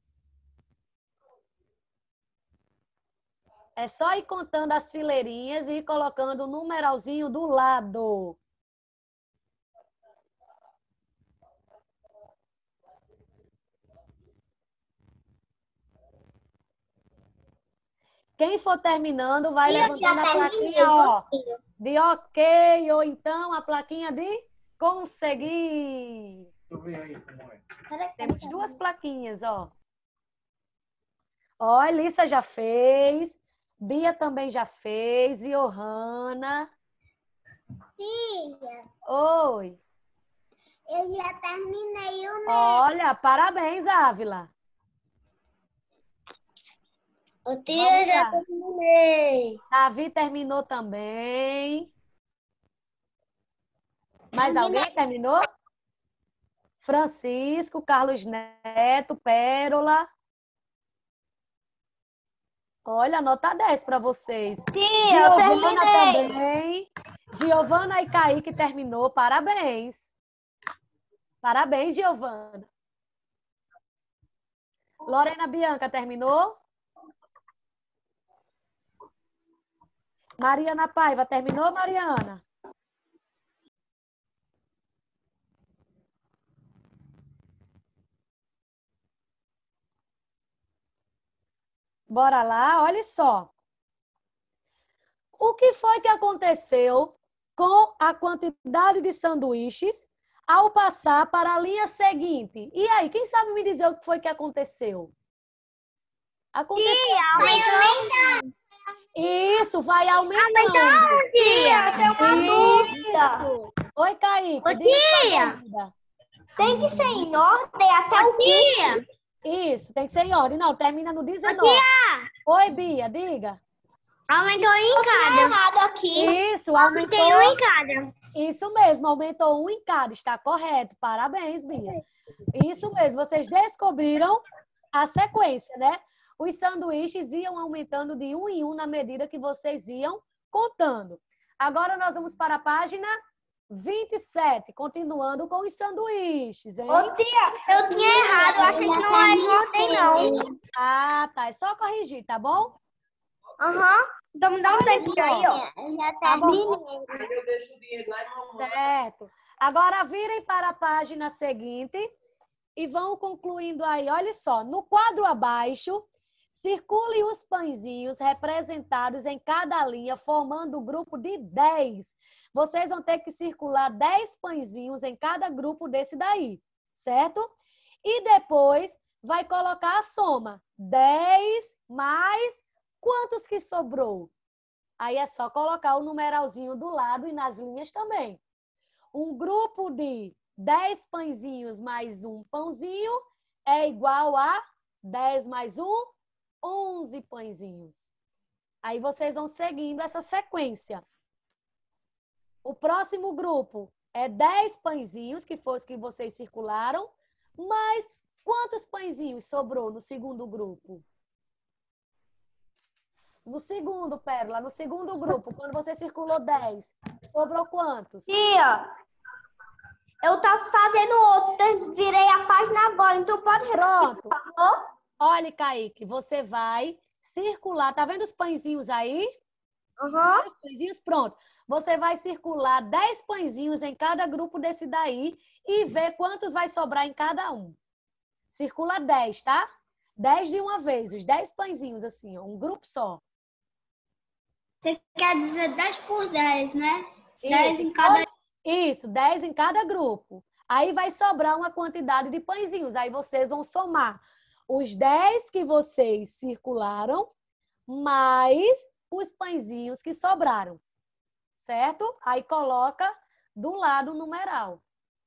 É só ir contando as fileirinhas e ir colocando o numeralzinho do lado. Quem for terminando vai Tia, levantando já a terminei, plaquinha, ó, filho. de ok, ou então a plaquinha de conseguir. Deixa eu ver aí como é. Temos duas plaquinhas, ó. Ó, Elissa já fez, Bia também já fez, e Johanna. Tia, Oi. eu já terminei o meu. Olha, parabéns, Ávila. O Vamos tia já lá. terminei. Davi terminou também. Mais alguém terminou? Francisco, Carlos Neto, Pérola. Olha, nota dez para vocês. Tia, eu Giovana terminei. também. Giovana e Kaique terminou. Parabéns. Parabéns, Giovana. Lorena Bianca terminou? Mariana Paiva terminou, Mariana? Bora lá, olha só. O que foi que aconteceu com a quantidade de sanduíches ao passar para a linha seguinte? E aí, quem sabe me dizer o que foi que aconteceu? Aconteceu. Tia, Isso, vai aumentando. aumentando. Tia, tem uma dúvida. Isso. Oi, Kaique. Ô, diga sua tia. dúvida. Tem que ser em ordem até o dia. Isso, tem que ser em ordem. Não, termina no dezenove. Tia, Oi, Bia, diga. aumentou em cada. errado aqui. Isso, aumentou. Tem um em cada. Isso mesmo, aumentou um em cada. Está correto. Parabéns, Bia. Isso mesmo, vocês descobriram a sequência, né? Os sanduíches iam aumentando de um em um na medida que vocês iam contando. Agora nós vamos para a página vinte e sete, continuando com os sanduíches, hein? Ô, tia, eu tinha errado. Eu achei que não era em ordem, não. Ah, tá. É só corrigir, tá bom? Aham. Então me dá um tempinho aí, ó. Já Tá bom. Aí eu deixo o dinheiro lá e mamãe. Certo. Agora virem para a página seguinte e vão concluindo aí. Olha só, no quadro abaixo, circulem os pãezinhos representados em cada linha, formando um grupo de dez. Vocês vão ter que circular dez pãezinhos em cada grupo desse daí, certo? E depois vai colocar a soma. dez mais quantos que sobrou? Aí é só colocar o numeralzinho do lado e nas linhas também. Um grupo de dez pãezinhos mais um pãozinho é igual a dez mais um, onze pãezinhos. Aí vocês vão seguindo essa sequência. O próximo grupo é dez pãezinhos, que foi os que vocês circularam, mas quantos pãezinhos sobrou no segundo grupo? No segundo, Pérola, no segundo grupo, quando você circulou dez, sobrou quantos? Tia, eu tava fazendo outro, virei a página agora, então pode repetir, Pronto. por favor? Olha, Kaique, você vai circular, tá vendo os pãezinhos aí? Aham. dez pãezinhos, pronto. Você vai circular dez pãezinhos em cada grupo desse daí e ver quantos vai sobrar em cada um. Circula dez, tá? dez de uma vez, os dez pãezinhos assim, ó, um grupo só. Você quer dizer dez por dez, né? Isso, em cada... Isso, dez em cada grupo. Aí vai sobrar uma quantidade de pãezinhos. Aí vocês vão somar os dez que vocês circularam, mais os pãezinhos que sobraram. Certo? Aí coloca do lado o numeral.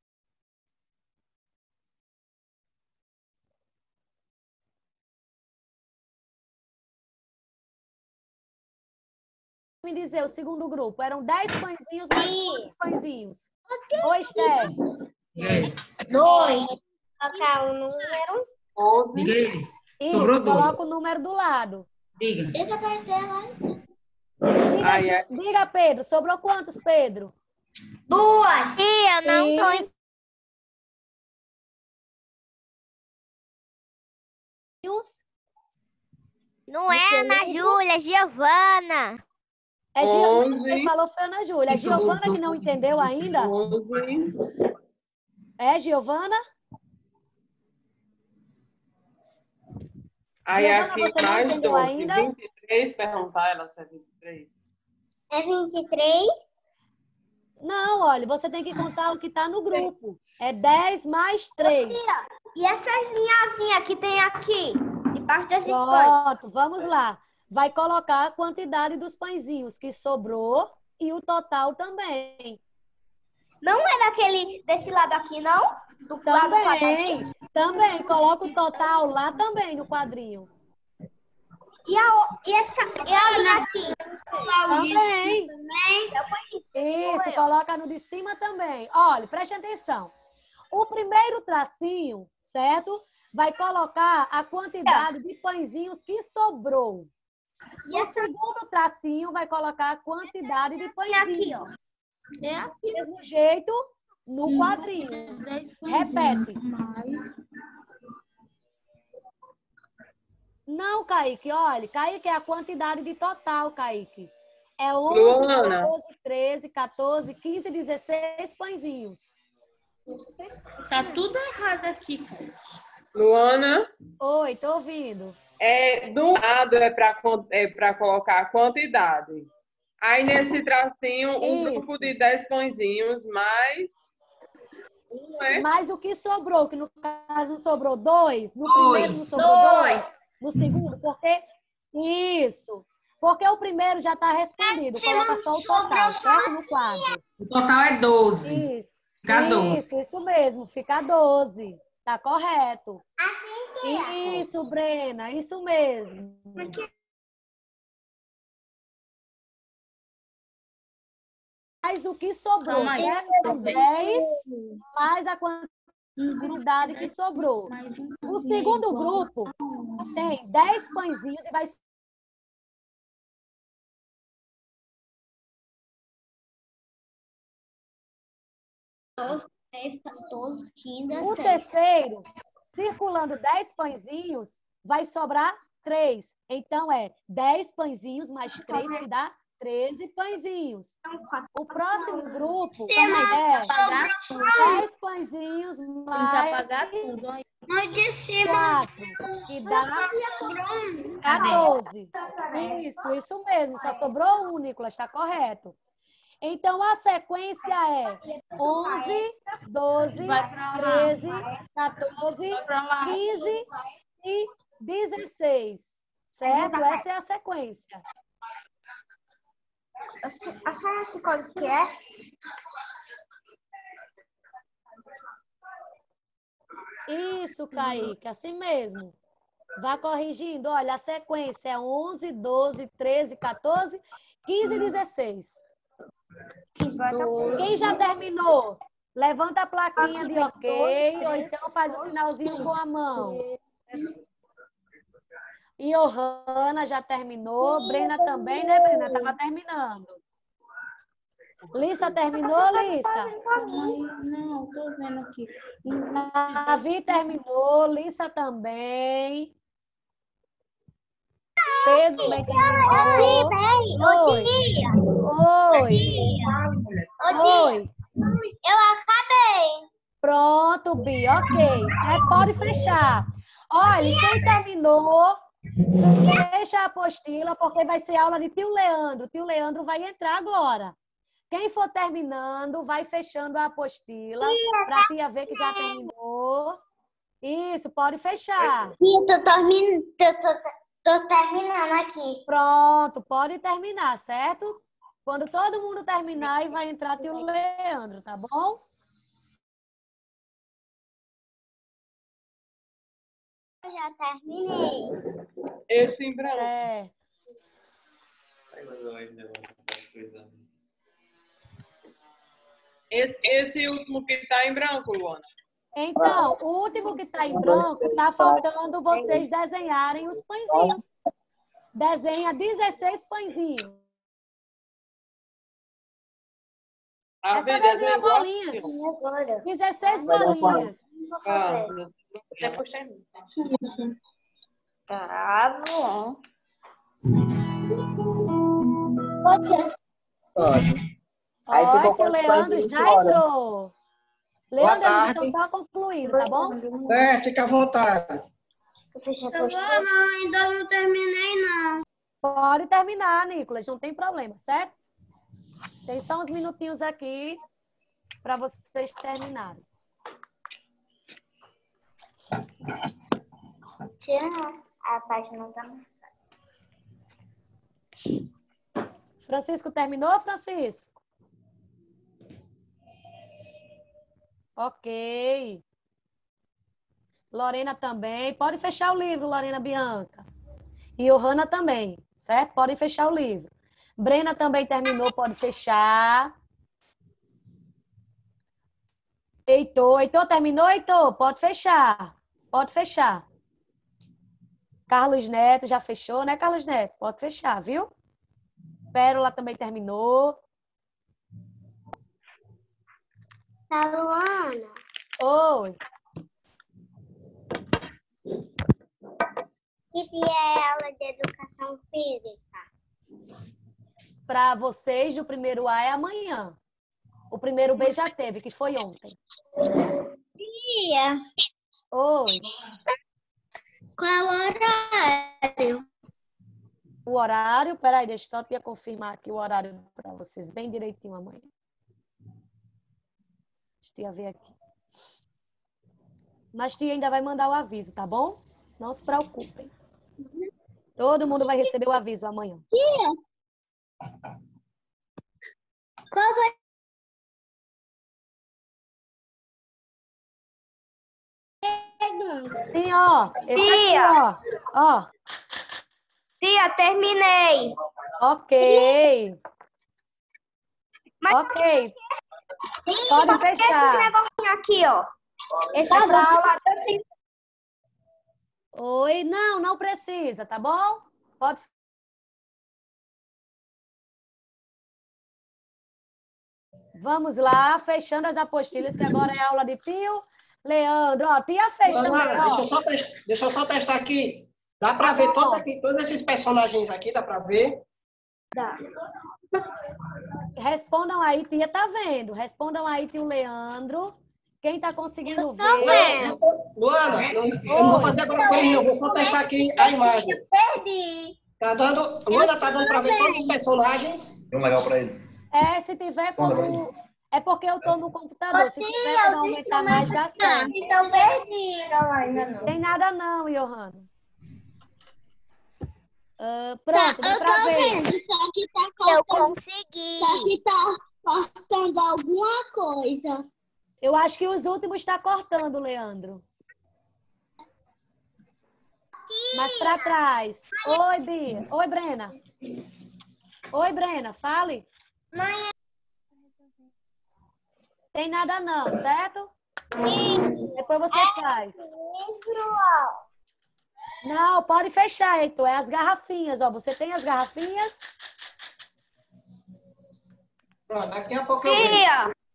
Me dizer, o segundo grupo, eram dez pãezinhos, mais quantos pãezinhos? Dois, Tess. Dois. Colocar o número. Diga ele. Isso, Sobrou dois. coloca o número do lado. Diga. Deixa aparecer lá. Diga, Ai, ai. diga, Pedro, sobrou quantos, Pedro? Duas. Tia, não tô Isso. Não é Ana Júlia, é Giovana. É Giovana, Onze. quem falou foi Ana Júlia. É Isso, Giovana do- que não entendeu ainda? onze. É Giovana? Aí Giovana, aqui você não mais entendeu doze. ainda? vinte e três, perguntar ela se é vinte e três. É vinte e três? Não, olha, você tem que contar o que está no grupo. É dez mais três. Tia, e essas linhazinhas que tem aqui, debaixo desses pães? Pronto, vamos lá. Vai colocar a quantidade dos pãezinhos que sobrou e o total também. Não é daquele, desse lado aqui, não? Do lado quadradinho? Também, também. Coloca o total lá também no quadrinho. E a, o- e essa, e a linha aqui? Também. Também. Isso, coloca no de cima também. Olha, preste atenção. O primeiro tracinho, certo? Vai colocar a quantidade de pãezinhos que sobrou. No segundo tracinho, vai colocar a quantidade de pãezinhos. ó. É aqui. Do mesmo jeito, no quadrinho. Repete. Não, Kaique, olha. Kaique é a quantidade de total, Kaique. É onze, Luana. doze, treze, quatorze, quinze, dezesseis pãezinhos. Tá tudo errado aqui, cara. Luana, Oi, tô ouvindo. é, do lado é para é para colocar a quantidade. Aí nesse tracinho, um Isso. grupo de dez pãezinhos, mais um é. Mas o que sobrou, que no caso não sobrou dois, no Dois. primeiro não sobrou dois, no segundo, porque... Isso. Porque o primeiro já está respondido. Coloca só o total, certo? No quadro. O total é doze. Isso. Fica doze. Isso, isso mesmo. Fica doze. Tá correto. Assim, tia. Isso, Brena. Isso mesmo. Mas o que sobrou, Calma aí. certo? São dez mais a quantidade que sobrou. O segundo grupo tem dez pãezinhos e vai três, quatorze, quinze, o dezesseis. terceiro, circulando dez pãezinhos, vai sobrar três. Então, é dez pãezinhos mais três, que dá treze pãezinhos. O próximo grupo é dez pãezinhos mais apagar tudo, ó. No de cima. quatro, que dá quatorze. Isso, isso mesmo. Só sobrou um, Nicolas, está correto. Então, a sequência é onze, doze, treze, quatorze, quinze e dezesseis. Certo? Essa é a sequência. A senhora se qual que é? Isso, Kaique, assim mesmo. Vá corrigindo. Olha, a sequência é onze, doze, treze, quatorze, quinze e dezesseis. Quem já terminou? Levanta a plaquinha de ok, ou então faz o sinalzinho com a mão. E Johanna já terminou. Brena também, né, Brena? Estava terminando. Lissa terminou, Lissa? Não, tô vendo aqui. Davi terminou. Lissa também. Pedro também terminou. Oi. Oi. Oi. Eu acabei. Pronto, Bi. Ok. Certo? Pode fechar. Olha, quem terminou, fecha a apostila, porque vai ser aula de tio Leandro. Tio Leandro vai entrar agora. Quem for terminando, vai fechando a apostila para a tia ver que já terminou. Isso, pode fechar. Sim, tô, termin... tô, tô, tô terminando aqui. Pronto, pode terminar, certo? Quando todo mundo terminar, vai entrar tio Leandro, tá bom? Eu já terminei. Esse em branco. É. Esse, esse último que está em branco, Luana. Então, o último que está em branco, está faltando vocês desenharem os pãezinhos. Desenha dezesseis pãezinhos. A É só vida desenhar igual bolinhas. assim. dezesseis bolinhas. Ah, Depois termina. Tá bom. Pode. Aí Olha ficou que o com Leandro os já fora. entrou. Boa Leandro, eles estão tarde. só concluindo, tá bom? É, fica à vontade. Eu fechei a apostila. Não, ainda não terminei, não. Pode terminar, Nicolas, não tem problema, certo? Tem só uns minutinhos aqui para vocês terminarem. Tira a página da marcada. Francisco terminou, Francisco? Ok. Lorena também. Pode fechar o livro, Lorena Bianca. E Johanna também, certo? Podem fechar o livro. Brena também terminou, pode fechar. Heitor, Heitor terminou, Heitor? Pode fechar. Pode fechar. Carlos Neto já fechou, né, Carlos Neto? Pode fechar, viu? Pérola também terminou. Tá, Luana? Oi. Que dia é aula de educação física? Para vocês, o primeiro A é amanhã. O primeiro B já teve, que foi ontem. Tia, Oi. qual é o horário? O horário, peraí, deixa eu só te confirmar aqui o horário para vocês, bem direitinho amanhã. Deixa eu ver aqui. Mas tia ainda vai mandar o aviso, tá bom? Não se preocupem. Todo mundo vai receber o aviso amanhã. Tia, qual vai Sim, ó. Esse aqui, ó. Ó. Tia, terminei. Ok. Mas ok. Pode fechar. Esse negocinho aqui, ó. Esse Tá é pra bom. aula. Oi, não, não precisa, tá bom? Pode. Vamos lá, fechando as apostilhas, que agora é aula de tio Leandro. Ó, tia fez também, ó. Deixa eu só, testar, deixa eu só testar aqui. Dá para ver todos, aqui, todos esses personagens aqui? Dá para ver? Dá. Respondam aí, tia tá vendo. Respondam aí, tio Leandro. Quem tá conseguindo ver? Não, Luana, não, eu não vou fazer agora com ele, não. Vou só testar aqui a imagem. Eu perdi. Tá dando, Luana, tá dando para ver todos os personagens? Deu um legal para ele. É, se tiver como... É porque eu tô no computador. Se tiver como aumentar mais, dá certo. Então perdiram ainda não. Tem nada não, Johanna. Uh, pronto, Tá, dá eu pra tô ver. vendo, só que tá cortando. Eu consegui. Só que tá cortando alguma coisa. Eu acho que os últimos está cortando, Leandro. Mas para trás. Oi, Bia. Oi, Brena. Oi, Brena. Fale. Mãe. Tem nada não, certo? Sim. Depois você é faz. Livro. Não, pode fechar, Heitor. É as garrafinhas, ó. Você tem as garrafinhas? Pronto, daqui a pouco eu Tia. vejo.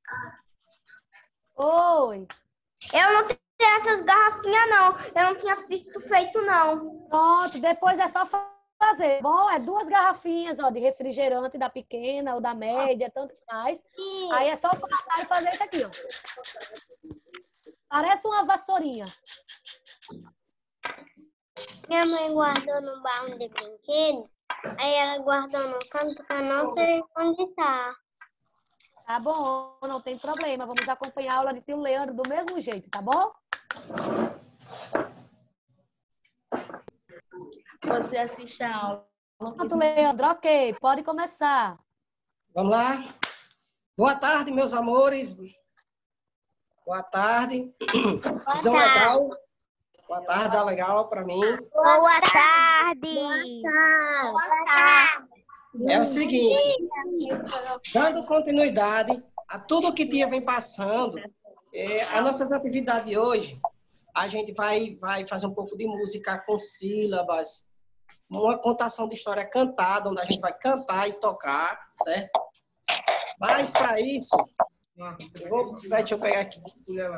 Oi. Eu não tenho essas garrafinhas, não. Eu não tinha visto feito, não. Pronto, depois é só fazer. Bom, é duas garrafinhas, ó, de refrigerante da pequena ou da média, tanto faz. Sim. Aí é só passar e fazer isso aqui, ó. Parece uma vassourinha. Minha mãe guardou no baú de brinquedo. Aí ela guardou no canto para não sei onde tá. Tá bom, não tem problema. Vamos acompanhar a aula de tio Leandro do mesmo jeito, tá bom? Você assiste a aula. Pronto, Leandro, ok. Pode começar. Vamos lá. Boa tarde, meus amores. Boa tarde. Boa tarde. legal. Boa tarde, dá legal para mim. Boa tarde. Boa tarde. É o seguinte, dando continuidade a tudo que tia vem passando, é, as nossas atividades de hoje, a gente vai, vai fazer um pouco de música com sílabas, uma contação de história cantada, onde a gente vai cantar e tocar, certo? Mas para isso, eu vou, deixa eu pegar aqui.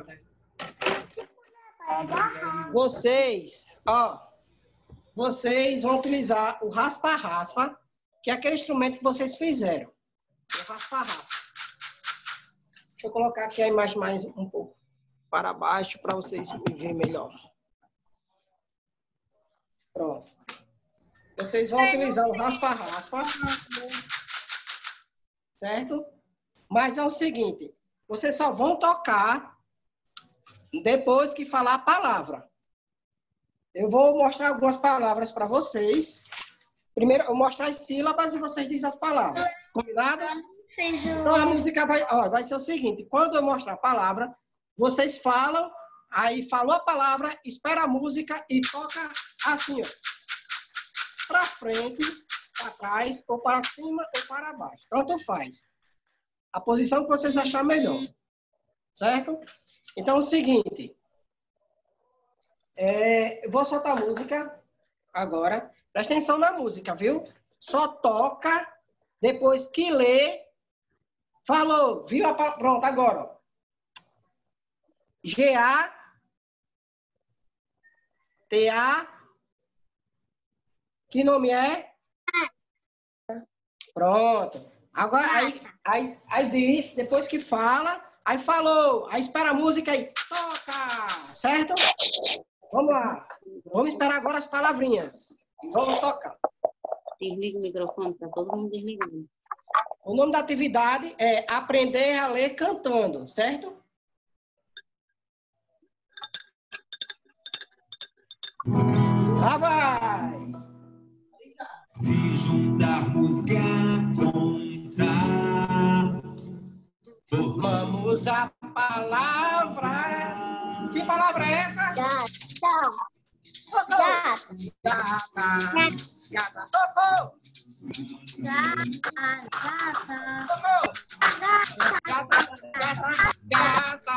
Vocês, ó, vocês vão utilizar o raspa-raspa, que é aquele instrumento que vocês fizeram. O raspa-raspa. Deixa eu colocar aqui a imagem mais um pouco para baixo, para vocês me verem melhor. Pronto. Vocês vão utilizar o raspa-raspa. Certo? Mas é o seguinte, vocês só vão tocar depois que falar a palavra. Eu vou mostrar algumas palavras para vocês. Primeiro, eu vou mostrar as sílabas e vocês dizem as palavras. Combinado? Então, a música vai, ó, vai ser o seguinte. Quando eu mostrar a palavra, vocês falam, aí falou a palavra, espera a música e toca assim, ó. Para frente, para trás, ou para cima, ou para baixo. Tanto faz. A posição que vocês acharem melhor. Certo? Então, é o seguinte. É, eu vou soltar a música. Agora, presta atenção na música, viu? Só toca depois que lê. Falou, viu? A pa- Pronto, agora. Ó. G A T A. Que nome é? Pronto. Agora, aí, aí, aí diz, depois que fala, aí falou, aí espera a música aí. Toca! Certo? Vamos lá. Vamos esperar agora as palavrinhas. E vamos tocar. Desliga o microfone, tá todo mundo desligando. O nome da atividade é aprender a ler cantando, certo? Lá vai! Se juntarmos e encontrar, formamos a palavra. Que palavra é essa? Gata. Gata. Gata. Gata. Tocou. Gata. Tocou. Gata. Gata. Gata.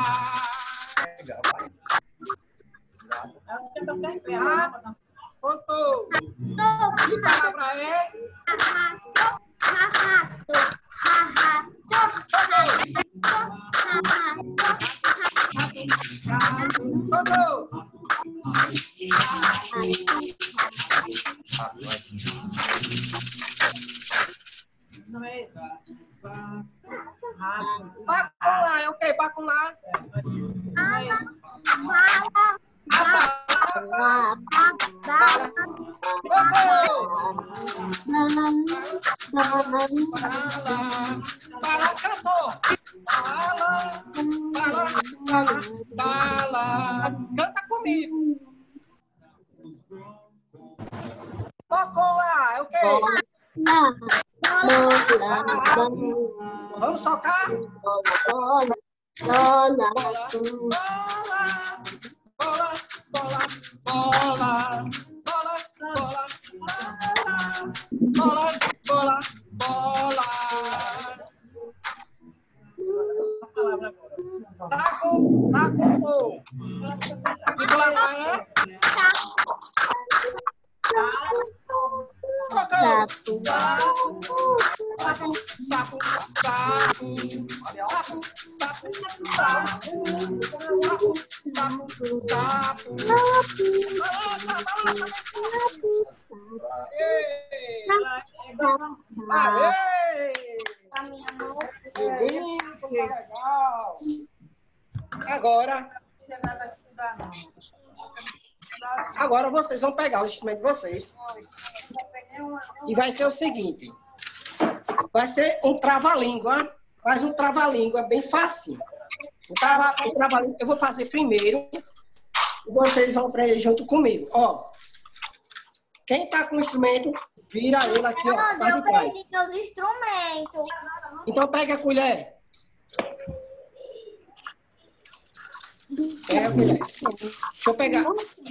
Ah, contou. Que palavra é? Rato. Tocou. Bacular, é o quê? Bacular? Fala, cantor. Fala, fala, fala, fala. Canta comigo. Bacular, é o quê? Vamos tocar? Bola, bola, bola, bola, bola, bola, bola, bola, bola, bola. Tá com, tá com o. Que palavra é? Sapo. Sapo, sapo, sapo. Sapo, sapo, sapo. Sapo, sapo, sapo. Aê! Lindo, legal. Agora. Agora vocês vão pegar o instrumento de vocês. E vai ser o seguinte. Vai ser um trava-língua. Faz um trava-língua bem fácil. O trava, o trava-língua eu vou fazer primeiro. E vocês vão aprender junto comigo. Ó. Quem tá com o instrumento, vira ele aqui, ó. Eu Parte de trás. perdi meus instrumentos. Então pega a colher. Pega a colher. Deixa eu pegar.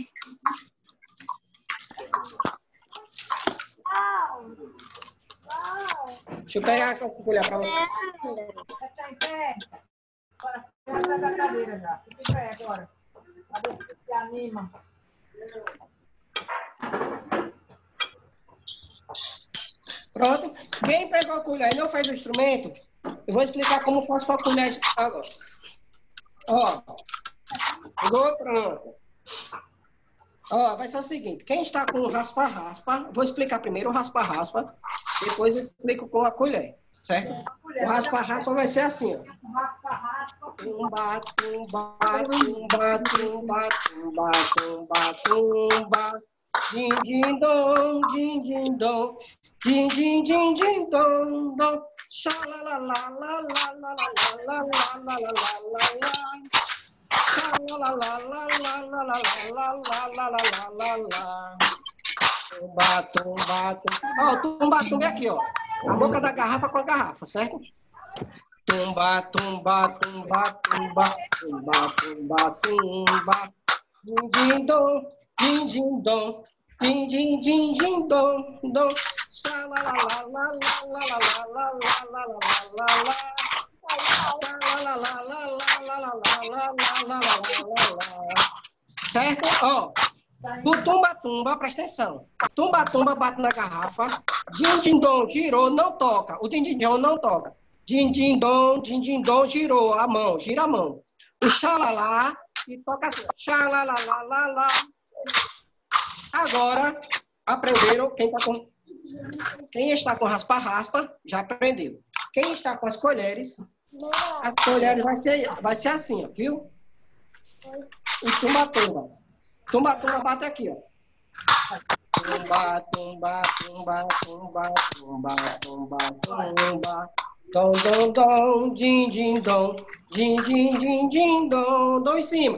Deixa eu pegar a colher para você. Está em pé. Agora, fica da cadeira já. Fica em pé agora. Para ver se se anima. Pronto. Quem pegou a colher e não fez o instrumento, eu vou explicar como faço com a colher agora. Ó. Pegou, pronto. Ó, vai ser o seguinte. Quem está com o raspa-raspa, vou explicar primeiro o raspa-raspa, depois eu explico com a colher, certo? O raspa-raspa vai ser assim, ó. Tumba, tumba, tumba, tumba, tumba, tumba, tumba. Din, din, dom, din, din, dom. Din, din, din, din, dom, dom. Xalalalalalalalalalalalalalala. Tumba, tumba, tumba. Ó, o tumba, tumba é aqui, ó. A boca da garrafa com a garrafa, certo? Tumba, tumba, tumba, tumba, tumba, tumba, tumba. Din, din, dom, din, din, dom. Din, din, din, din, dom, dom. Xalalalalalalalalalalalalalala. Certo? Ó, do tumba-tumba, presta atenção. Tumba-tumba bate na garrafa. Din-din-dom girou, não toca. O din-din-dom não toca. Din-din-dom, din-din-dom girou a mão, gira a mão. O xalalá e toca assim. Xalalalala. Agora, aprenderam quem, tá com... quem está com raspa-raspa, já aprendeu. Quem está com as colheres, as colheres vai ser, vai ser assim, ó, viu? O tumba-tumba. Tumba-tumba bate aqui, ó. Tumba, tumba, tumba, tumba, tumba, tumba, tumba. Dom, dom, dom, din, din, dom. Din, din, din, din, dom. Dom em cima.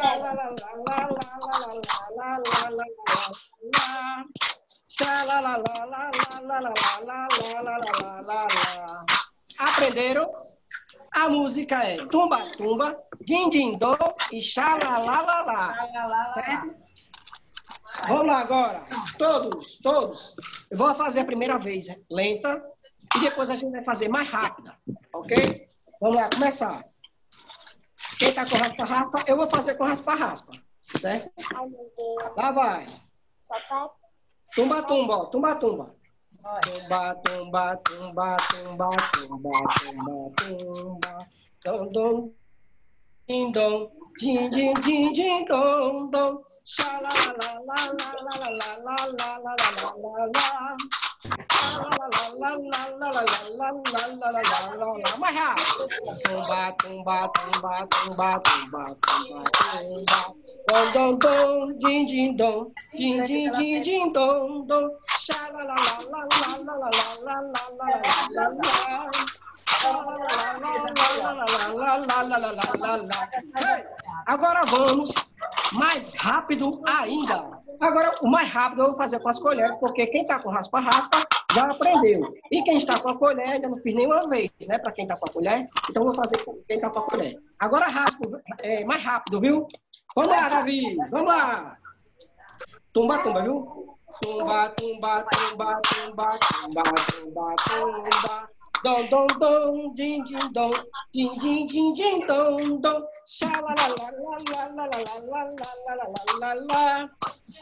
Aprenderam? A música é tumba, tumba, din, din, dom e xalalalala. Certo? Vamos lá agora. Todos, todos. Eu vou fazer a primeira vez lenta e depois a gente vai fazer mais rápida. Ok? Vamos lá, começar. Quem tá com raspa-raspa, eu vou fazer com raspa-raspa. Certo? Lá vai. Tumba, tumba, tumba, tumba. Tumba, tumba, tumba, tumba, tumba, tumba, tumba. Dom, dom, din, dom. Din, din, din, din, dom, dom. Mais rápido. Tumba, tumba, tumba, tumba, tumba, tumba, tumba. Dom, dom, dom, din, din, dom. Din, din, din, din, dom, dom. Agora vamos mais rápido ainda. Agora, o mais rápido eu vou fazer com as colheres, porque quem está com raspa-raspa já aprendeu. E quem está com a colher, ainda não fiz nenhuma vez, né? Para quem está com a colher. Então, eu vou fazer com quem está com a colher. Agora, raspo, é, mais rápido, viu? Vamos lá, Davi. Vamos lá. Tumba, tumba, viu? Tumba, tumba, tumba, tumba, tumba, tumba, tumba. Dom, dom, dom, din, din, dom. Din, din, din, din, dom, dom. Xalalalalalalalalalalalalala.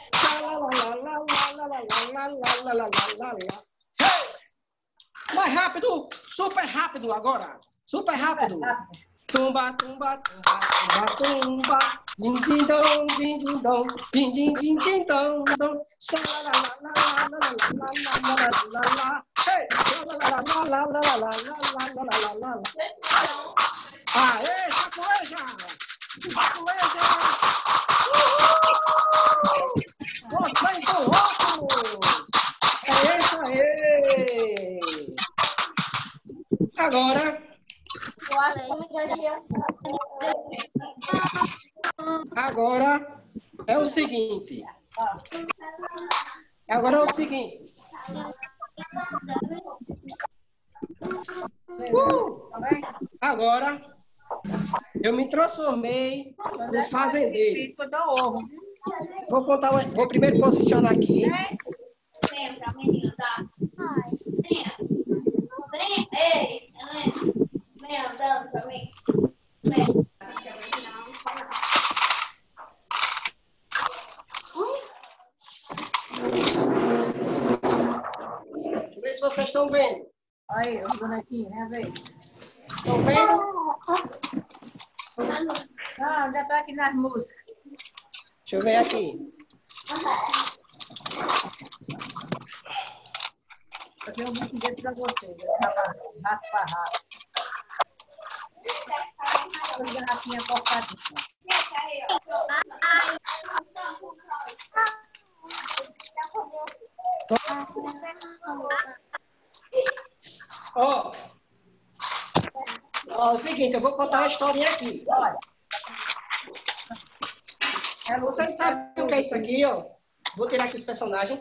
Xalalalalalalalalalalalalala. Hey! Mais rápido, super rápido agora. Super rápido. Tumba, tumba, tumba, tumba, tumba. Din, din, dom, din, din, dom. Din, din, din, din, dom, dom. Xalalalalalalalalalala. Hey! Xalalalalalalalalalala. Aê, capoeira! Capoeira! Vocês estão loucos! É isso aí! Agora... Agora é o seguinte. Agora é o seguinte. Uh! Agora eu me transformei no fazendeiro. Vou contar, uma- vou primeiro posicionar aqui. Deixa eu ver se vocês estão vendo. Aí, o bonequinho, né, velho? Estão vendo? Ah, já tá aqui nas músicas. Deixa eu ver aqui. Eu tenho um bicho desse pra vocês. Rato pra rato. Uma garrafinha cortadinha. Ó, ó, é o seguinte, eu vou contar uma historinha aqui. Olha. Vocês sabem o que é isso aqui, ó? Vou tirar aqui os personagens.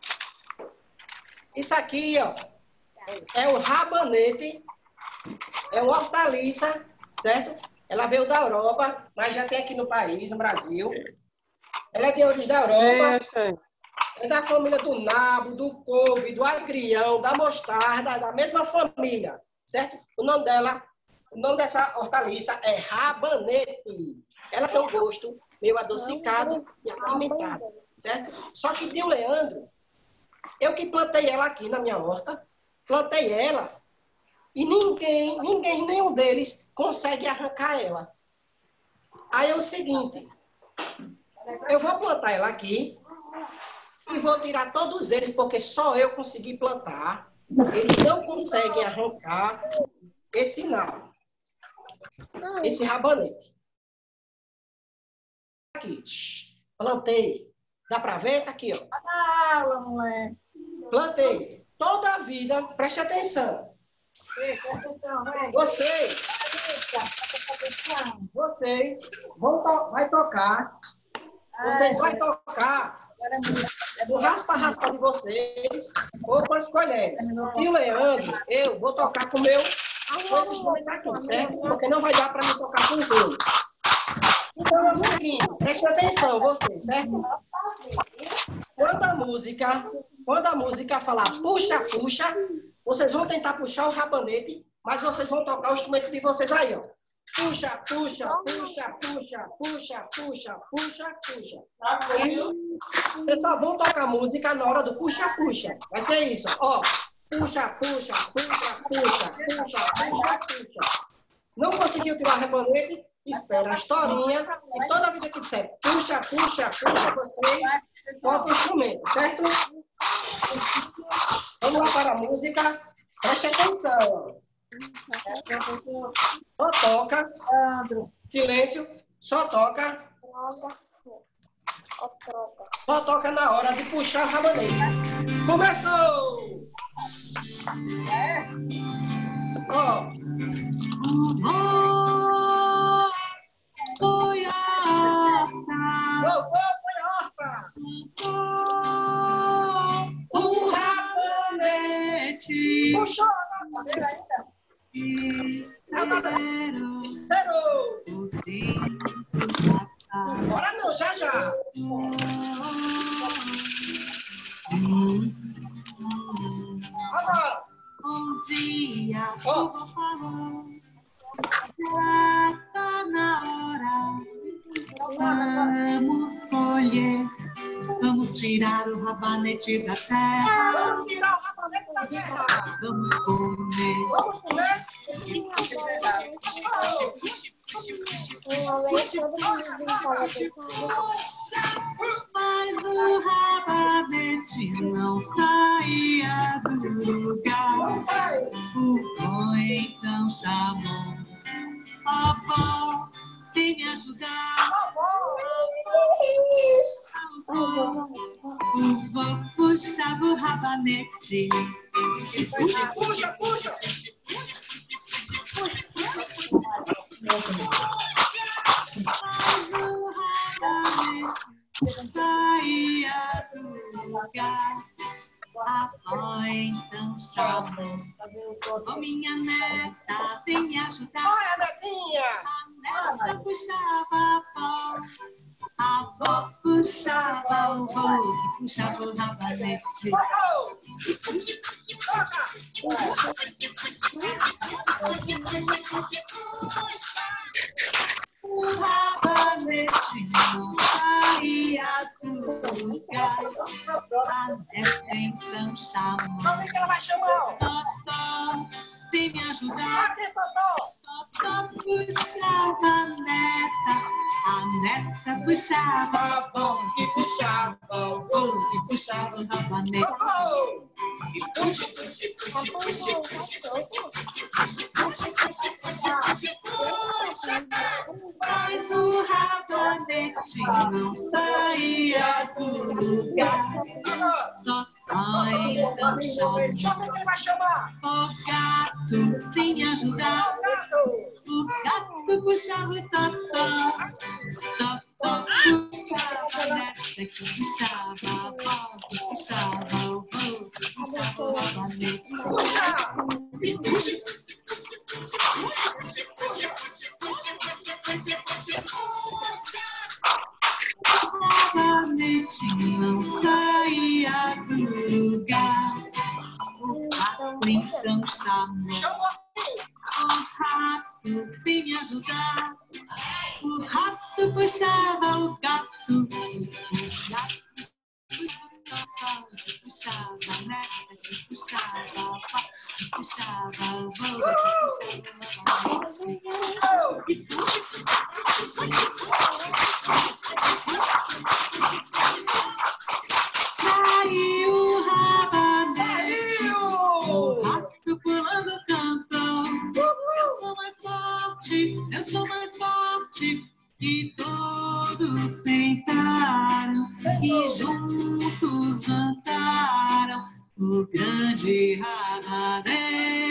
Isso aqui, ó, é o rabanete. É uma hortaliça, certo? Ela veio da Europa, mas já tem aqui no país, no Brasil. Ela é de origem da Europa. É da família do nabo, do couve, do agrião, da mostarda, da mesma família, certo? O nome dela, o nome dessa hortaliça é rabanete. Ela tem um gosto meio adocicado e apimentado, certo? Só que tio Leandro, Eu que plantei ela aqui na minha horta, plantei ela, e ninguém, ninguém, nenhum deles consegue arrancar ela. Aí é o seguinte, eu vou plantar ela aqui e vou tirar todos eles, porque só eu consegui plantar. Eles não conseguem arrancar esse nabo, esse rabanete. Aqui, plantei. Dá pra ver? Tá aqui, ó. Plantei. Toda a vida, preste atenção. Vocês, vocês vão to vai tocar, vocês vão tocar o raspa-raspa de vocês ou com as colheres. E o Leandro, eu vou tocar com o meu, com esse instrumento aqui, certo? Porque não vai dar para mim tocar com os dois. Então é o seguinte, preste atenção vocês, certo? Quando a música, quando a música falar puxa, puxa, vocês vão tentar puxar o rabanete, mas vocês vão tocar o instrumento de vocês aí, ó. Puxa, puxa, puxa, puxa, puxa, puxa, puxa, puxa. Vocês só vão tocar música na hora do puxa, puxa. Vai ser isso, ó. Puxa, puxa, puxa, puxa, puxa, puxa, puxa. Não conseguiu tirar o rabanete? Espera a historinha. E toda vida que disser puxa, puxa, puxa, vocês tocam o instrumento, certo? Vamos lá para a música. Preste atenção. Só toca. Silêncio. Só toca. Só toca na hora de puxar o rabanete. Começou! É? Ó. Foi a horta. Foi a horta. O rabanete. Puxou a rabanete ainda. Espero. Esperou. Bora não, já já. Agora. Um dia oh. falou, já tá na hora, vamos colher, vamos tirar o rabanete da terra. Vamos tirar o rabanete da terra. Vamos comer. Vamos comer? Mas o rabanete não saía do lugar. O boi então chamou: avó, vem me ajudar. O vó puxava o rabanete. Puxa, puxa, puxa. Mas o rabanete saía do lugar. A avó então chamou: ô minha neta, vem me ajudar. Olha, netinha! A neta puxava a avó, a avó puxava o vô, puxava o rabanete. O rabanete não saía do lugar. A neta então chamou: como é que ela vai chamar? Totó, vem me ajudar. Totó puxava a neta, a neta puxava a avó, que puxava o vô, que puxava o rabanete. Puxa, puxa, puxa, puxa, puxa. Mas o rabanete não saía do lugar. Totó então chamou: ó gato, vem me ajudar. O gato puxava o totó. Totó puxava a neta, que puxava a avó, que puxava o vô, que puxava o rabanete. O rabanete não saía do lugar. O rato então chamou: o rato, vem me ajudar. O rato puxava o gato. O gato puxava o sentaram e juntos jantaram o grande rabanete.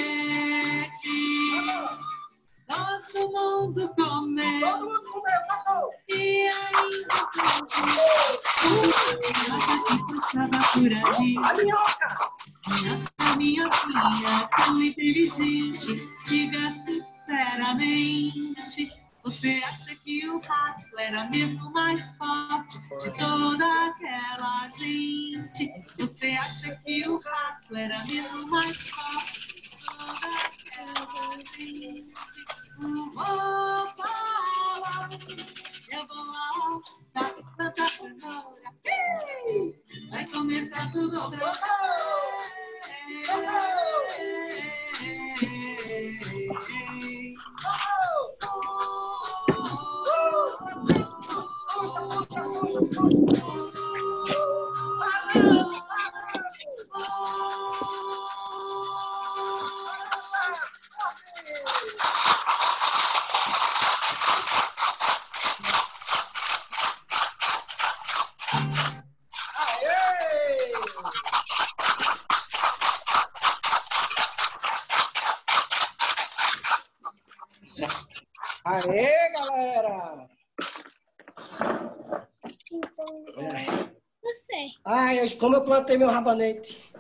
Todo mundo comeu e ainda nada que passava por ali. Minha filha, tão inteligente, diga sinceramente, você acha que o rato era mesmo mais forte de toda aquela gente? Você acha que o rato era mesmo mais forte de toda aquela gente? Eu vou falar, eu vou lá, da Santa Cenoura, vai começar tudo outra vez. Aê, galera! Você. Ai, eu- como eu plantei meu rabanete.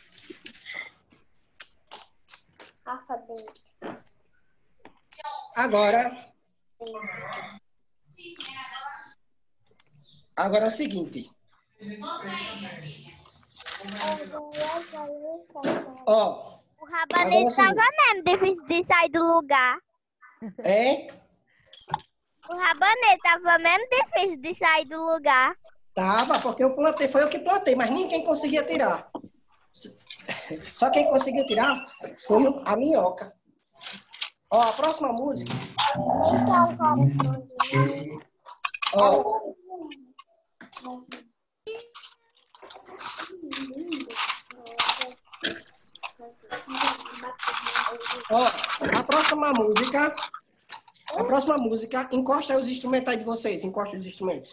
Rabanete. Agora, agora é o seguinte. Ó, O agora é rabanete o seguinte. tava mesmo difícil de sair do lugar. É? O rabanete tava mesmo difícil de sair do lugar. Tava, porque eu plantei, foi eu que plantei, mas ninguém conseguia tirar. Só quem conseguiu tirar foi o- a minhoca. Ó, a próxima música. Ó, ó, a próxima música. A próxima música, encosta aí os instrumentos aí de vocês. Encosta os instrumentos.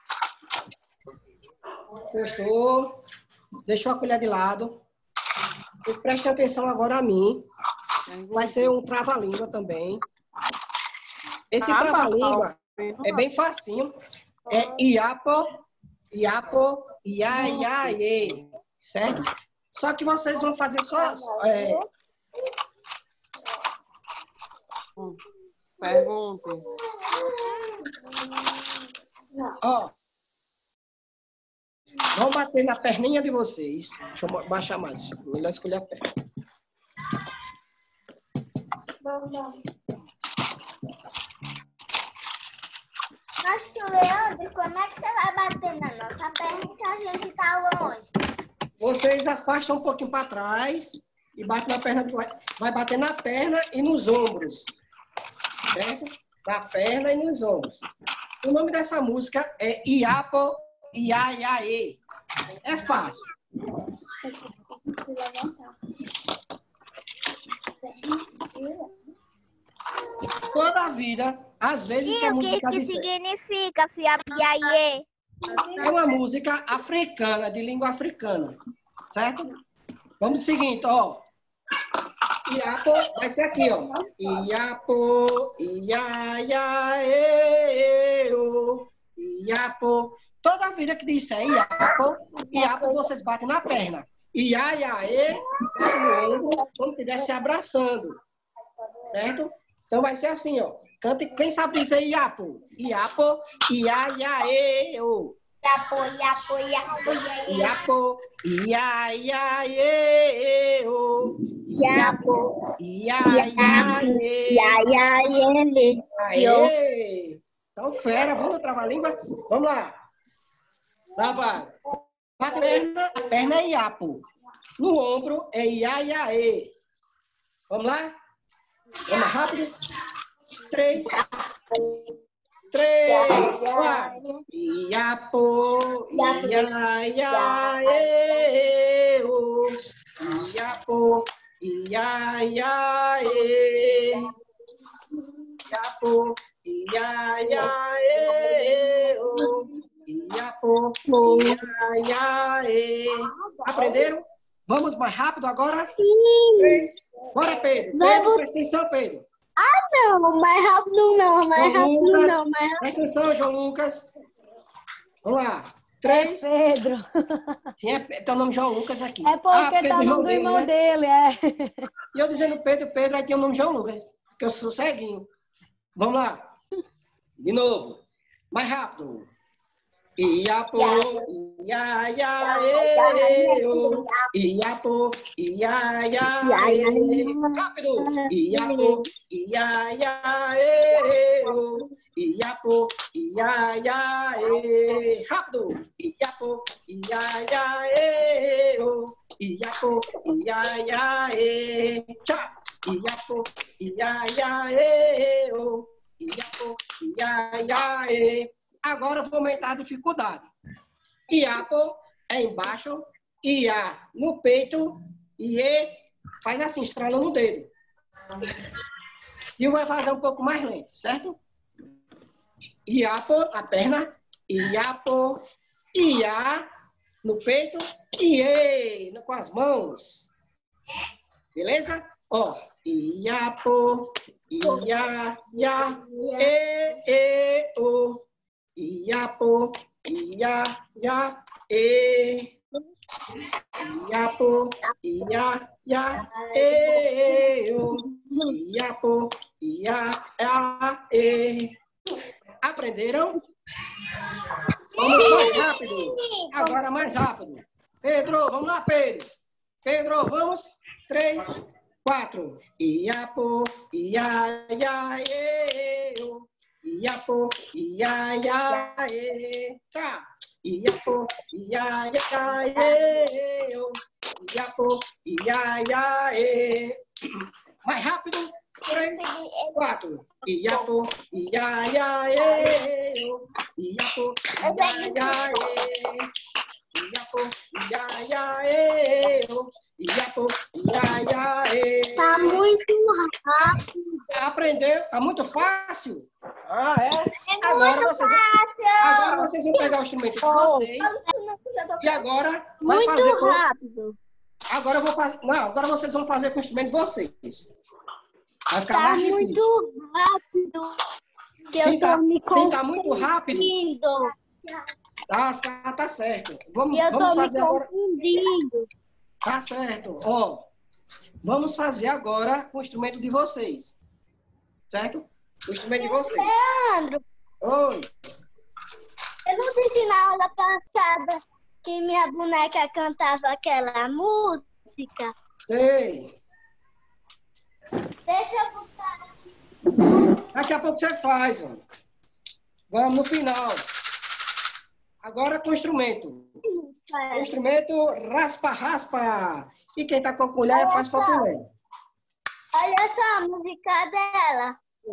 Encostou. Deixou a colher de lado. Vocês prestem atenção agora a mim. Vai ser um trava-língua também. Esse Ah, tá. trava-língua é bem facinho. É iapo, iapo, ia, ia, ie. Certo? Só que vocês vão fazer só... É, Pergunte. ó. Vão bater na perninha de vocês. Deixa eu baixar mais. Melhor escolher a perna. Mas tu, Leandro, como é que você vai bater na nossa perna se a gente tá longe? Vocês afastam um pouquinho para trás e batem na perna. Vai bater na perna e nos ombros. Certo? Na perna e nos ombros. O nome dessa música é Iapo, Ia, Ia, E. É fácil. Toda a vida, às vezes que E a o que, música que disser. significa, fiapiaie? É uma música africana, de língua africana. Certo? Vamos ao seguinte, ó. Iapo, vai ser aqui, ó. Iapo, ia, ia, e, o. Iapo. Toda vida que disser iapo, iapo, vocês batem na perna. Ia, ia, e, bate no ombro, como se estivesse se abraçando. Certo? Então vai ser assim, ó. Cante, quem sabe dizer iapo? Iapo, ia, ia, e, o. Iapo, iapo, iapo, iapo. Iapo, ia, ia, e, o. Iapo, ia, ia, e. Aê! Então, fera, viu no trava-língua? Vamos lá. Trava. A perna, a perna é iapo. No ombro é ia, ia, e. Vamos lá? Vamos rápido. Três. Três, quatro. Iapo, ia, ia, e, o. Iapo, ia, ia, e. Iapo, ia, ia, e, o. Iapo, ia, ia, e. Aprenderam? Vamos mais rápido agora? Sim. Três. Bora, Pedro. Pedro, presta atenção, Pedro. Ah, não. Mais rápido não. Mais João rápido Lucas, não. Mais rápido. presta atenção, João Lucas. Vamos lá. Três. Pedro. Sim, é, tem o nome João Lucas aqui. É porque ah, tá o nome do irmão dele, é. E eu dizendo Pedro, Pedro, aí tem o nome João Lucas, porque eu sou ceguinho. Vamos lá. De novo. Mais rápido. Iapo, ia, ia, e, o. Iapo, ia, ia, e. Rápido. Iapo, ia, ia, e, o. Iapo, ia, ia, e. Rápido. Iapo, ia, ia, e, o. Iapo, ia, ia, e. Tchau. Iapo, ia, ia, e, o. Iapo, ia, ia, e. Agora eu vou aumentar a dificuldade. Iapo é embaixo, ia no peito, e faz assim, estrala no dedo. E vai fazer um pouco mais lento, certo? Iapo, a perna, iapo, ia no peito, e com as mãos. Beleza? Ó, iapo, ia, ia, e, e, o. Iapo, ia, ia, e. Iapo, ia, ia, e. O. Iapo, ia, ia, e. Aprenderam? Vamos mais rápido. Agora mais rápido. Pedro, vamos lá, Pedro. Pedro, vamos. Três, quatro. Iapo, ia, ia, e. O. Iapo, ia, ia, e. Tá. Iapo, ia, ia, e. O. Iapo, ia, ia, e. Mais rápido. Três, quatro. Iapo, ia, ia, e. O. Iapo, ia, ia, e. Iapo, ia, ia, e. O. Iapo, ia, ia, e. Tá muito rápido. Aprendeu? Tá muito fácil? Ah, é? É agora muito vocês, fácil. Agora vocês vão pegar o instrumento de vocês. E agora vai Muito fazer com... rápido. Agora eu vou fazer... Não, agora vocês vão fazer com o instrumento de vocês. Vai ficar Tá mais difícil. muito rápido. Que Sim, eu tô tá, me sim, tá muito rápido. confundindo. Tá, tá, tá certo. Vamos, Eu vamos tô me fazer agora. confundindo. Tá certo. Ó, vamos fazer agora com o instrumento de vocês. Certo? O instrumento de vocês. Leandro, Oi. eu não disse na aula passada que minha boneca cantava aquela música. Sei. Deixa eu botar aqui. Daqui a pouco você faz, ó. Vamos no final. Agora com o instrumento. O instrumento raspa, raspa. E quem tá com a colher Olha faz com a só. colher. Olha só a música dela.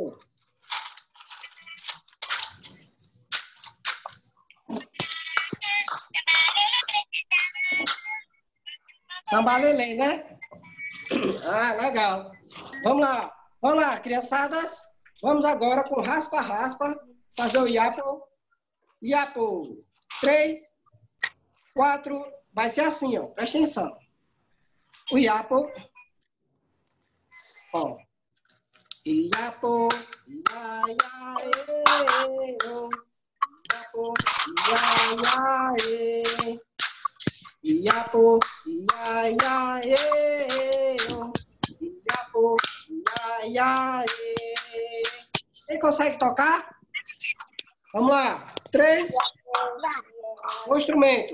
Sambalelém, né? Ah, legal. Vamos lá. Vamos lá, criançadas. Vamos agora com raspa, raspa. Fazer o iapo. Iapo. Três, quatro. Vai ser assim, ó. Presta atenção. O iapo. Ó. Iapo. Ia, ia, e. Iapo. Ia, ia, e. Iapo, ia, ia, e. Iapo, ia, ia, e. Quem consegue tocar? Vamos lá. Três. O instrumento.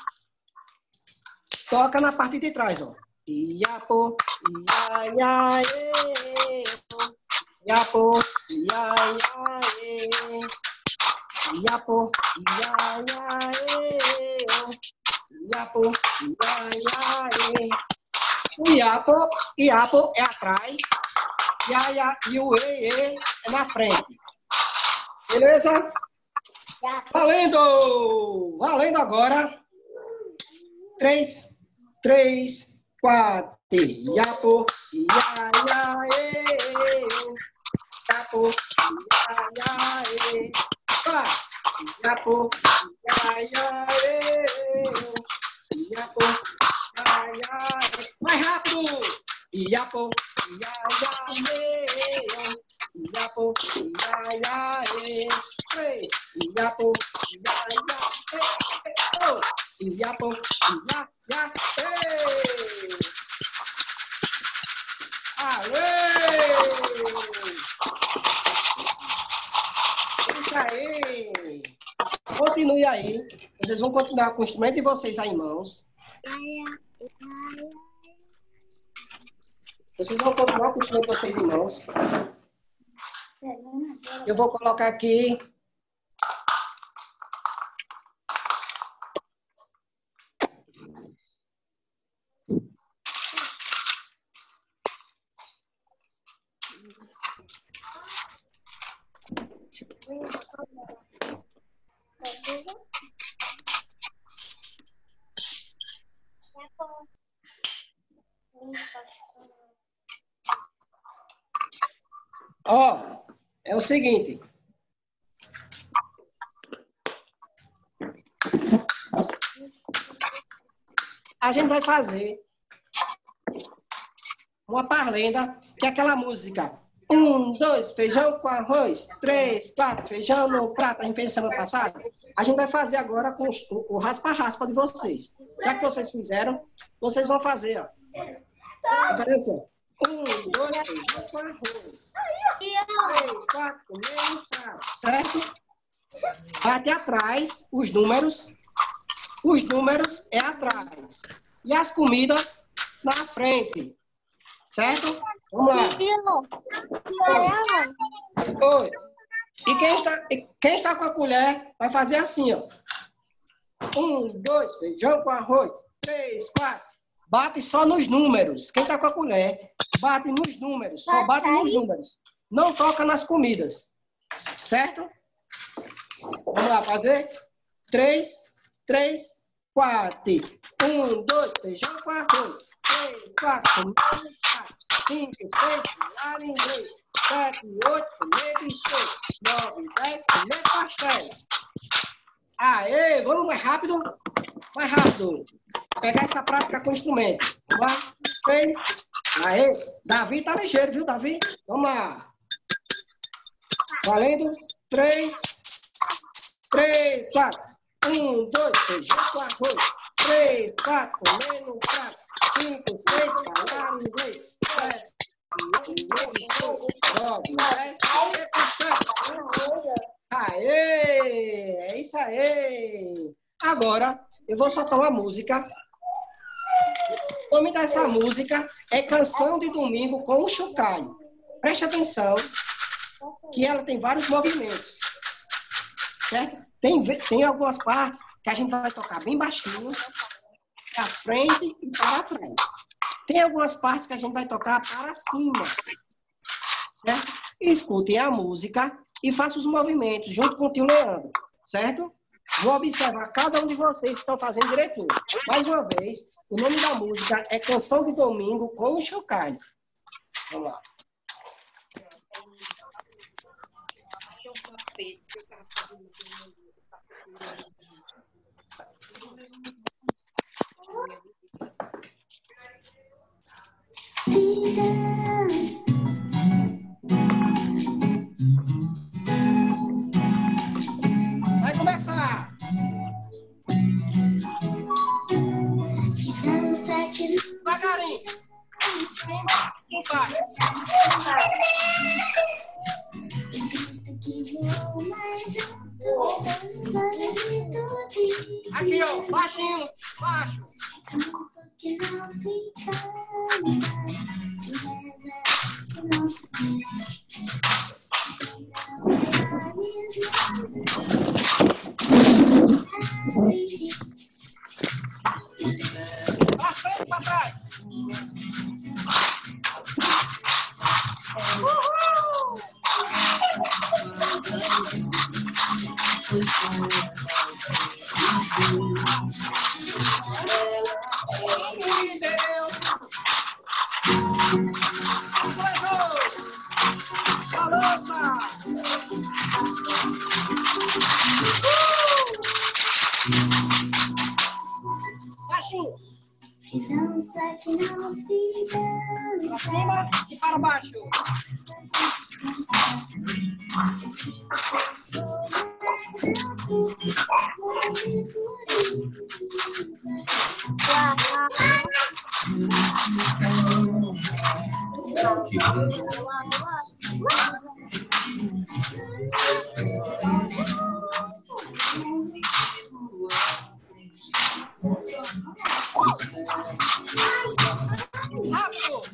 Toca na parte de trás, ó. Iapo, ia, ia, e. Iapo, ia, ia, e. Iapo, ia, ia, e. Iapo, ia, ia, e. O iapo, iapo é atrás. Ia, ia, e o e, e é na frente. Beleza? Valendo! Valendo agora. Três, três, quatro. Iapo, ia, ia, e. Iapo, ia, ia, e. Vai. Iapo, Iapo, mais rápido! Iapo, iaia, Iapo, iaia, três. Iapo, iaia, oh. Iapo, iaia, aê! Isso aí! Continue aí. Vocês vão continuar com o instrumento de vocês aí em mãos. Vocês vão continuar com o instrumento de vocês em mãos. Eu vou colocar aqui. Ó, oh, é o seguinte. A gente vai fazer uma parlenda, que é aquela música. Um, dois, feijão com arroz. Três, quatro, feijão no prato. A gente fez semana passada. A gente vai fazer agora com o raspa-raspa de vocês. Já que vocês fizeram, vocês vão fazer, ó. Vai fazer assim, ó. Um, dois, feijão com arroz. Três, quatro, meio prato. Certo? Bate atrás os números. Os números é atrás. E as comidas na frente. Certo? Vamos lá. Oi. E quem está, quem está com a colher vai fazer assim, ó. Um, dois, feijão com arroz. Três, quatro. Bate só nos números. Quem está com a colher, bate nos números. Só bate nos números. Não toca nas comidas. Certo? Vamos lá fazer? Três, três, quatro. Um, dois, feijão com arroz. Três, quatro, cinco, seis, falar inglês. Sete, oito, comer biscoito. Nove, dez, comer pastéis. Aê, vamos mais rápido? Mais rápido. Pegar essa prática com o instrumento. Vamos lá. Três. Aê. Davi tá ligeiro, viu, Davi? Vamos lá. Valendo. Três. Três, quatro. Um, dois, feijão com arroz. Três, quatro, comer no prato. Cinco, seis, falar inglês. Sete, oito, nove, dez, comer pastéis. Aê! É isso aí! Agora, eu vou soltar uma música. O nome dessa música é Canção de Domingo com o Chocalho. Preste atenção, que ela tem vários movimentos. Certo? Tem, tem algumas partes que a gente vai tocar bem baixinho, para frente e para trás. Tem algumas partes que a gente vai tocar para cima. Certo? Escutem a música e façam os movimentos junto com o tio Leandro. Certo? Vou observar cada um de vocês que estão fazendo direitinho. Mais uma vez, o nome da música é Canção de Domingo com o Chocalho. Vamos lá. Vai começar! Devagarinho! Vai! Aqui, ó, baixinho, baixo. Pra frente, pra trás. Uhul! Baixinho. Visão sete não fica. Para cima e para baixo. Rápido.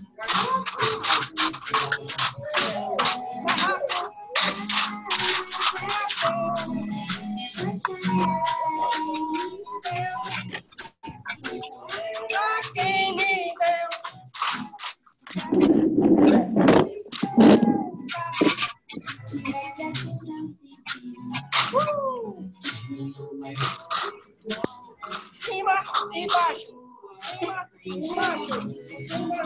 Quem me deu? Uh! Cima e baixo. Cima e baixo. Cima.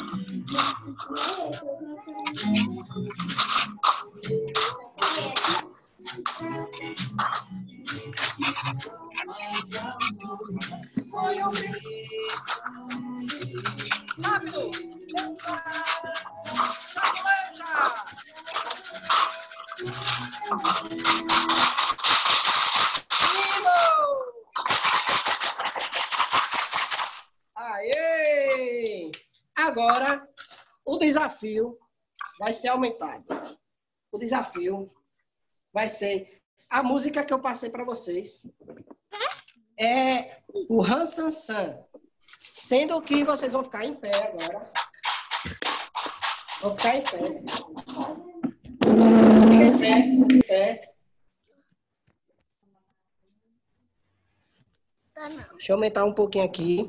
Foi o rápido. Aê! Agora, o desafio vai ser aumentado. O desafio vai ser a música que eu passei para vocês. É o Han San San. Sendo que vocês vão ficar em pé agora. Vão ficar em pé. Fica em pé, em pé. Tá não. Deixa eu aumentar um pouquinho aqui.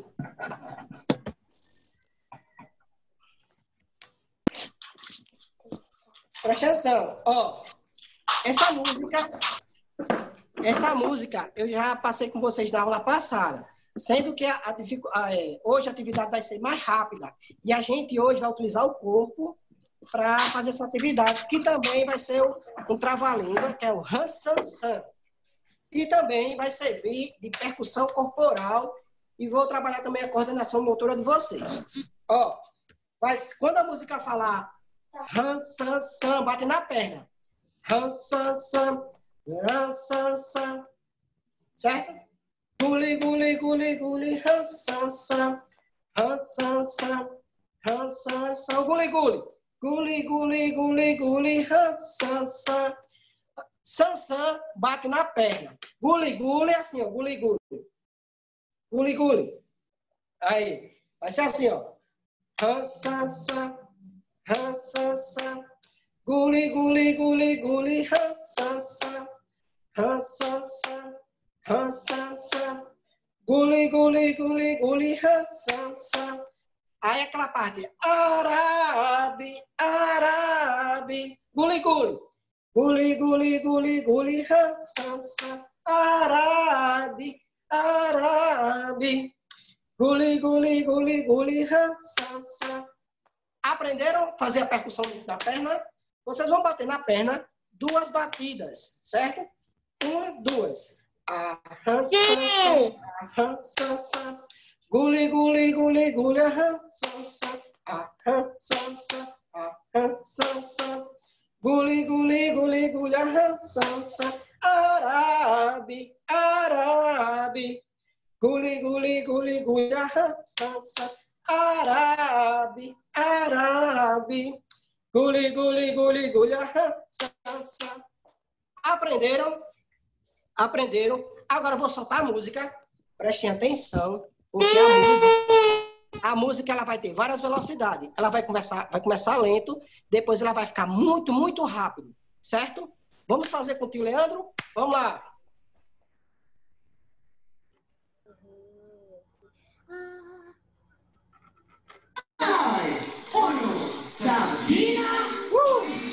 Presta atenção. Ó, essa música, essa música eu já passei com vocês na aula passada. Sendo que a, a, a, é, hoje a atividade vai ser mais rápida. E a gente hoje vai utilizar o corpo para fazer essa atividade, que também vai ser o, um trava-língua, que é o Han San San. E também vai servir de percussão corporal. E vou trabalhar também a coordenação motora de vocês. Ó, mas quando a música falar Han San San, bate na perna. Han San San, Han San San. Certo? Guli, guli, guli, guli, Han San San. Han San San, Han San San. Guli, guli. Guli, guli, guli, guli, Han San San. San San, bate na perna. Guli, guli, assim, ó. Guli, guli. Guli, guli. Aí. Vai ser assim, ó. Han San San. Han San San. Guli, guli, guli, guli, Han San San. Han San San. Han San San. Guli, guli, guli, guli, Han San San. Aí aquela parte. Arabe, arabe. Guli, guli. Guli, guli, guli, guli, Han San San. Arabe, arabe. Guli, guli, guli, guli, Han San San. Aprenderam a fazer a percussão da perna? Vocês vão bater na perna duas batidas, certo? Uma, duas. Ah, Han San San. Guli, guli, guli, guli, Han San San. Ah, Han San San. Ah, Han San San. Guli, guli, guli, guli, Han San San. Arabe, arabe. Guli, guli, guli, guli, Han San San. Arabe, arabe. Guli, guli, guli, guli, Han San San. Aprenderam? Aprenderam? Agora eu vou soltar a música. Prestem atenção, porque a música, a música ela vai ter várias velocidades. Ela vai começar, vai começar lento, depois ela vai ficar muito, muito rápido, certo? Vamos fazer com o tio Leandro? Vamos lá. Uno, Sabina. Uh!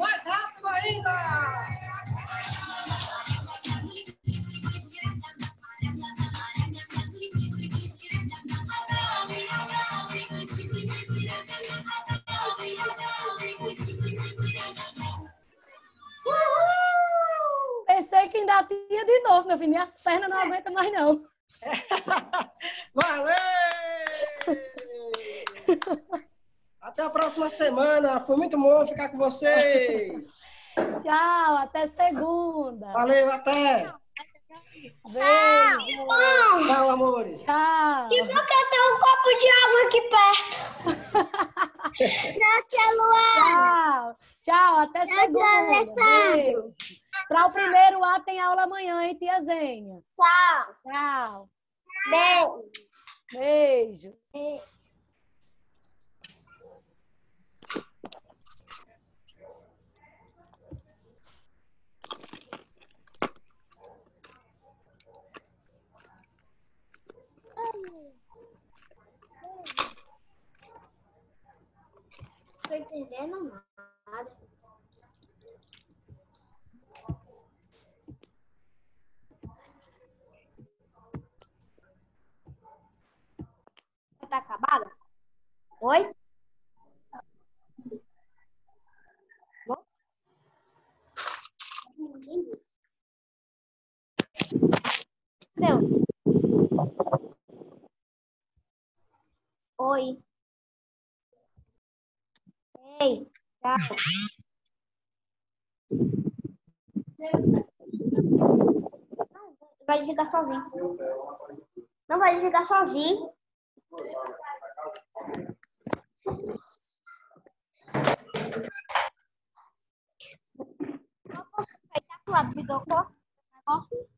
Mais rápido ainda! Pensei que ainda tinha de novo, meu filho. Minhas pernas não aguentam mais, não. Valeu! Até a próxima semana. Foi muito bom ficar com vocês. Tchau, até segunda. Valeu, até. Beijo. Tchau, amores. Tchau. Que bom que eu tenho um copo de água aqui perto. Tchau, tia Luana. Tchau. Tchau, até Tchau, segunda. tia Alessandro. Para o primeiro A tem aula amanhã, hein, tia Zênia? Tchau. Tchau. Beijo. Beijo. Não tô entendendo nada. Tá acabada? Oi? Bom? Ninguém viu. Não. Oi. Ei, tchau. Vai desligar sozinho. Não vai desligar sozinho. Vai tá lá, desligou o corpo?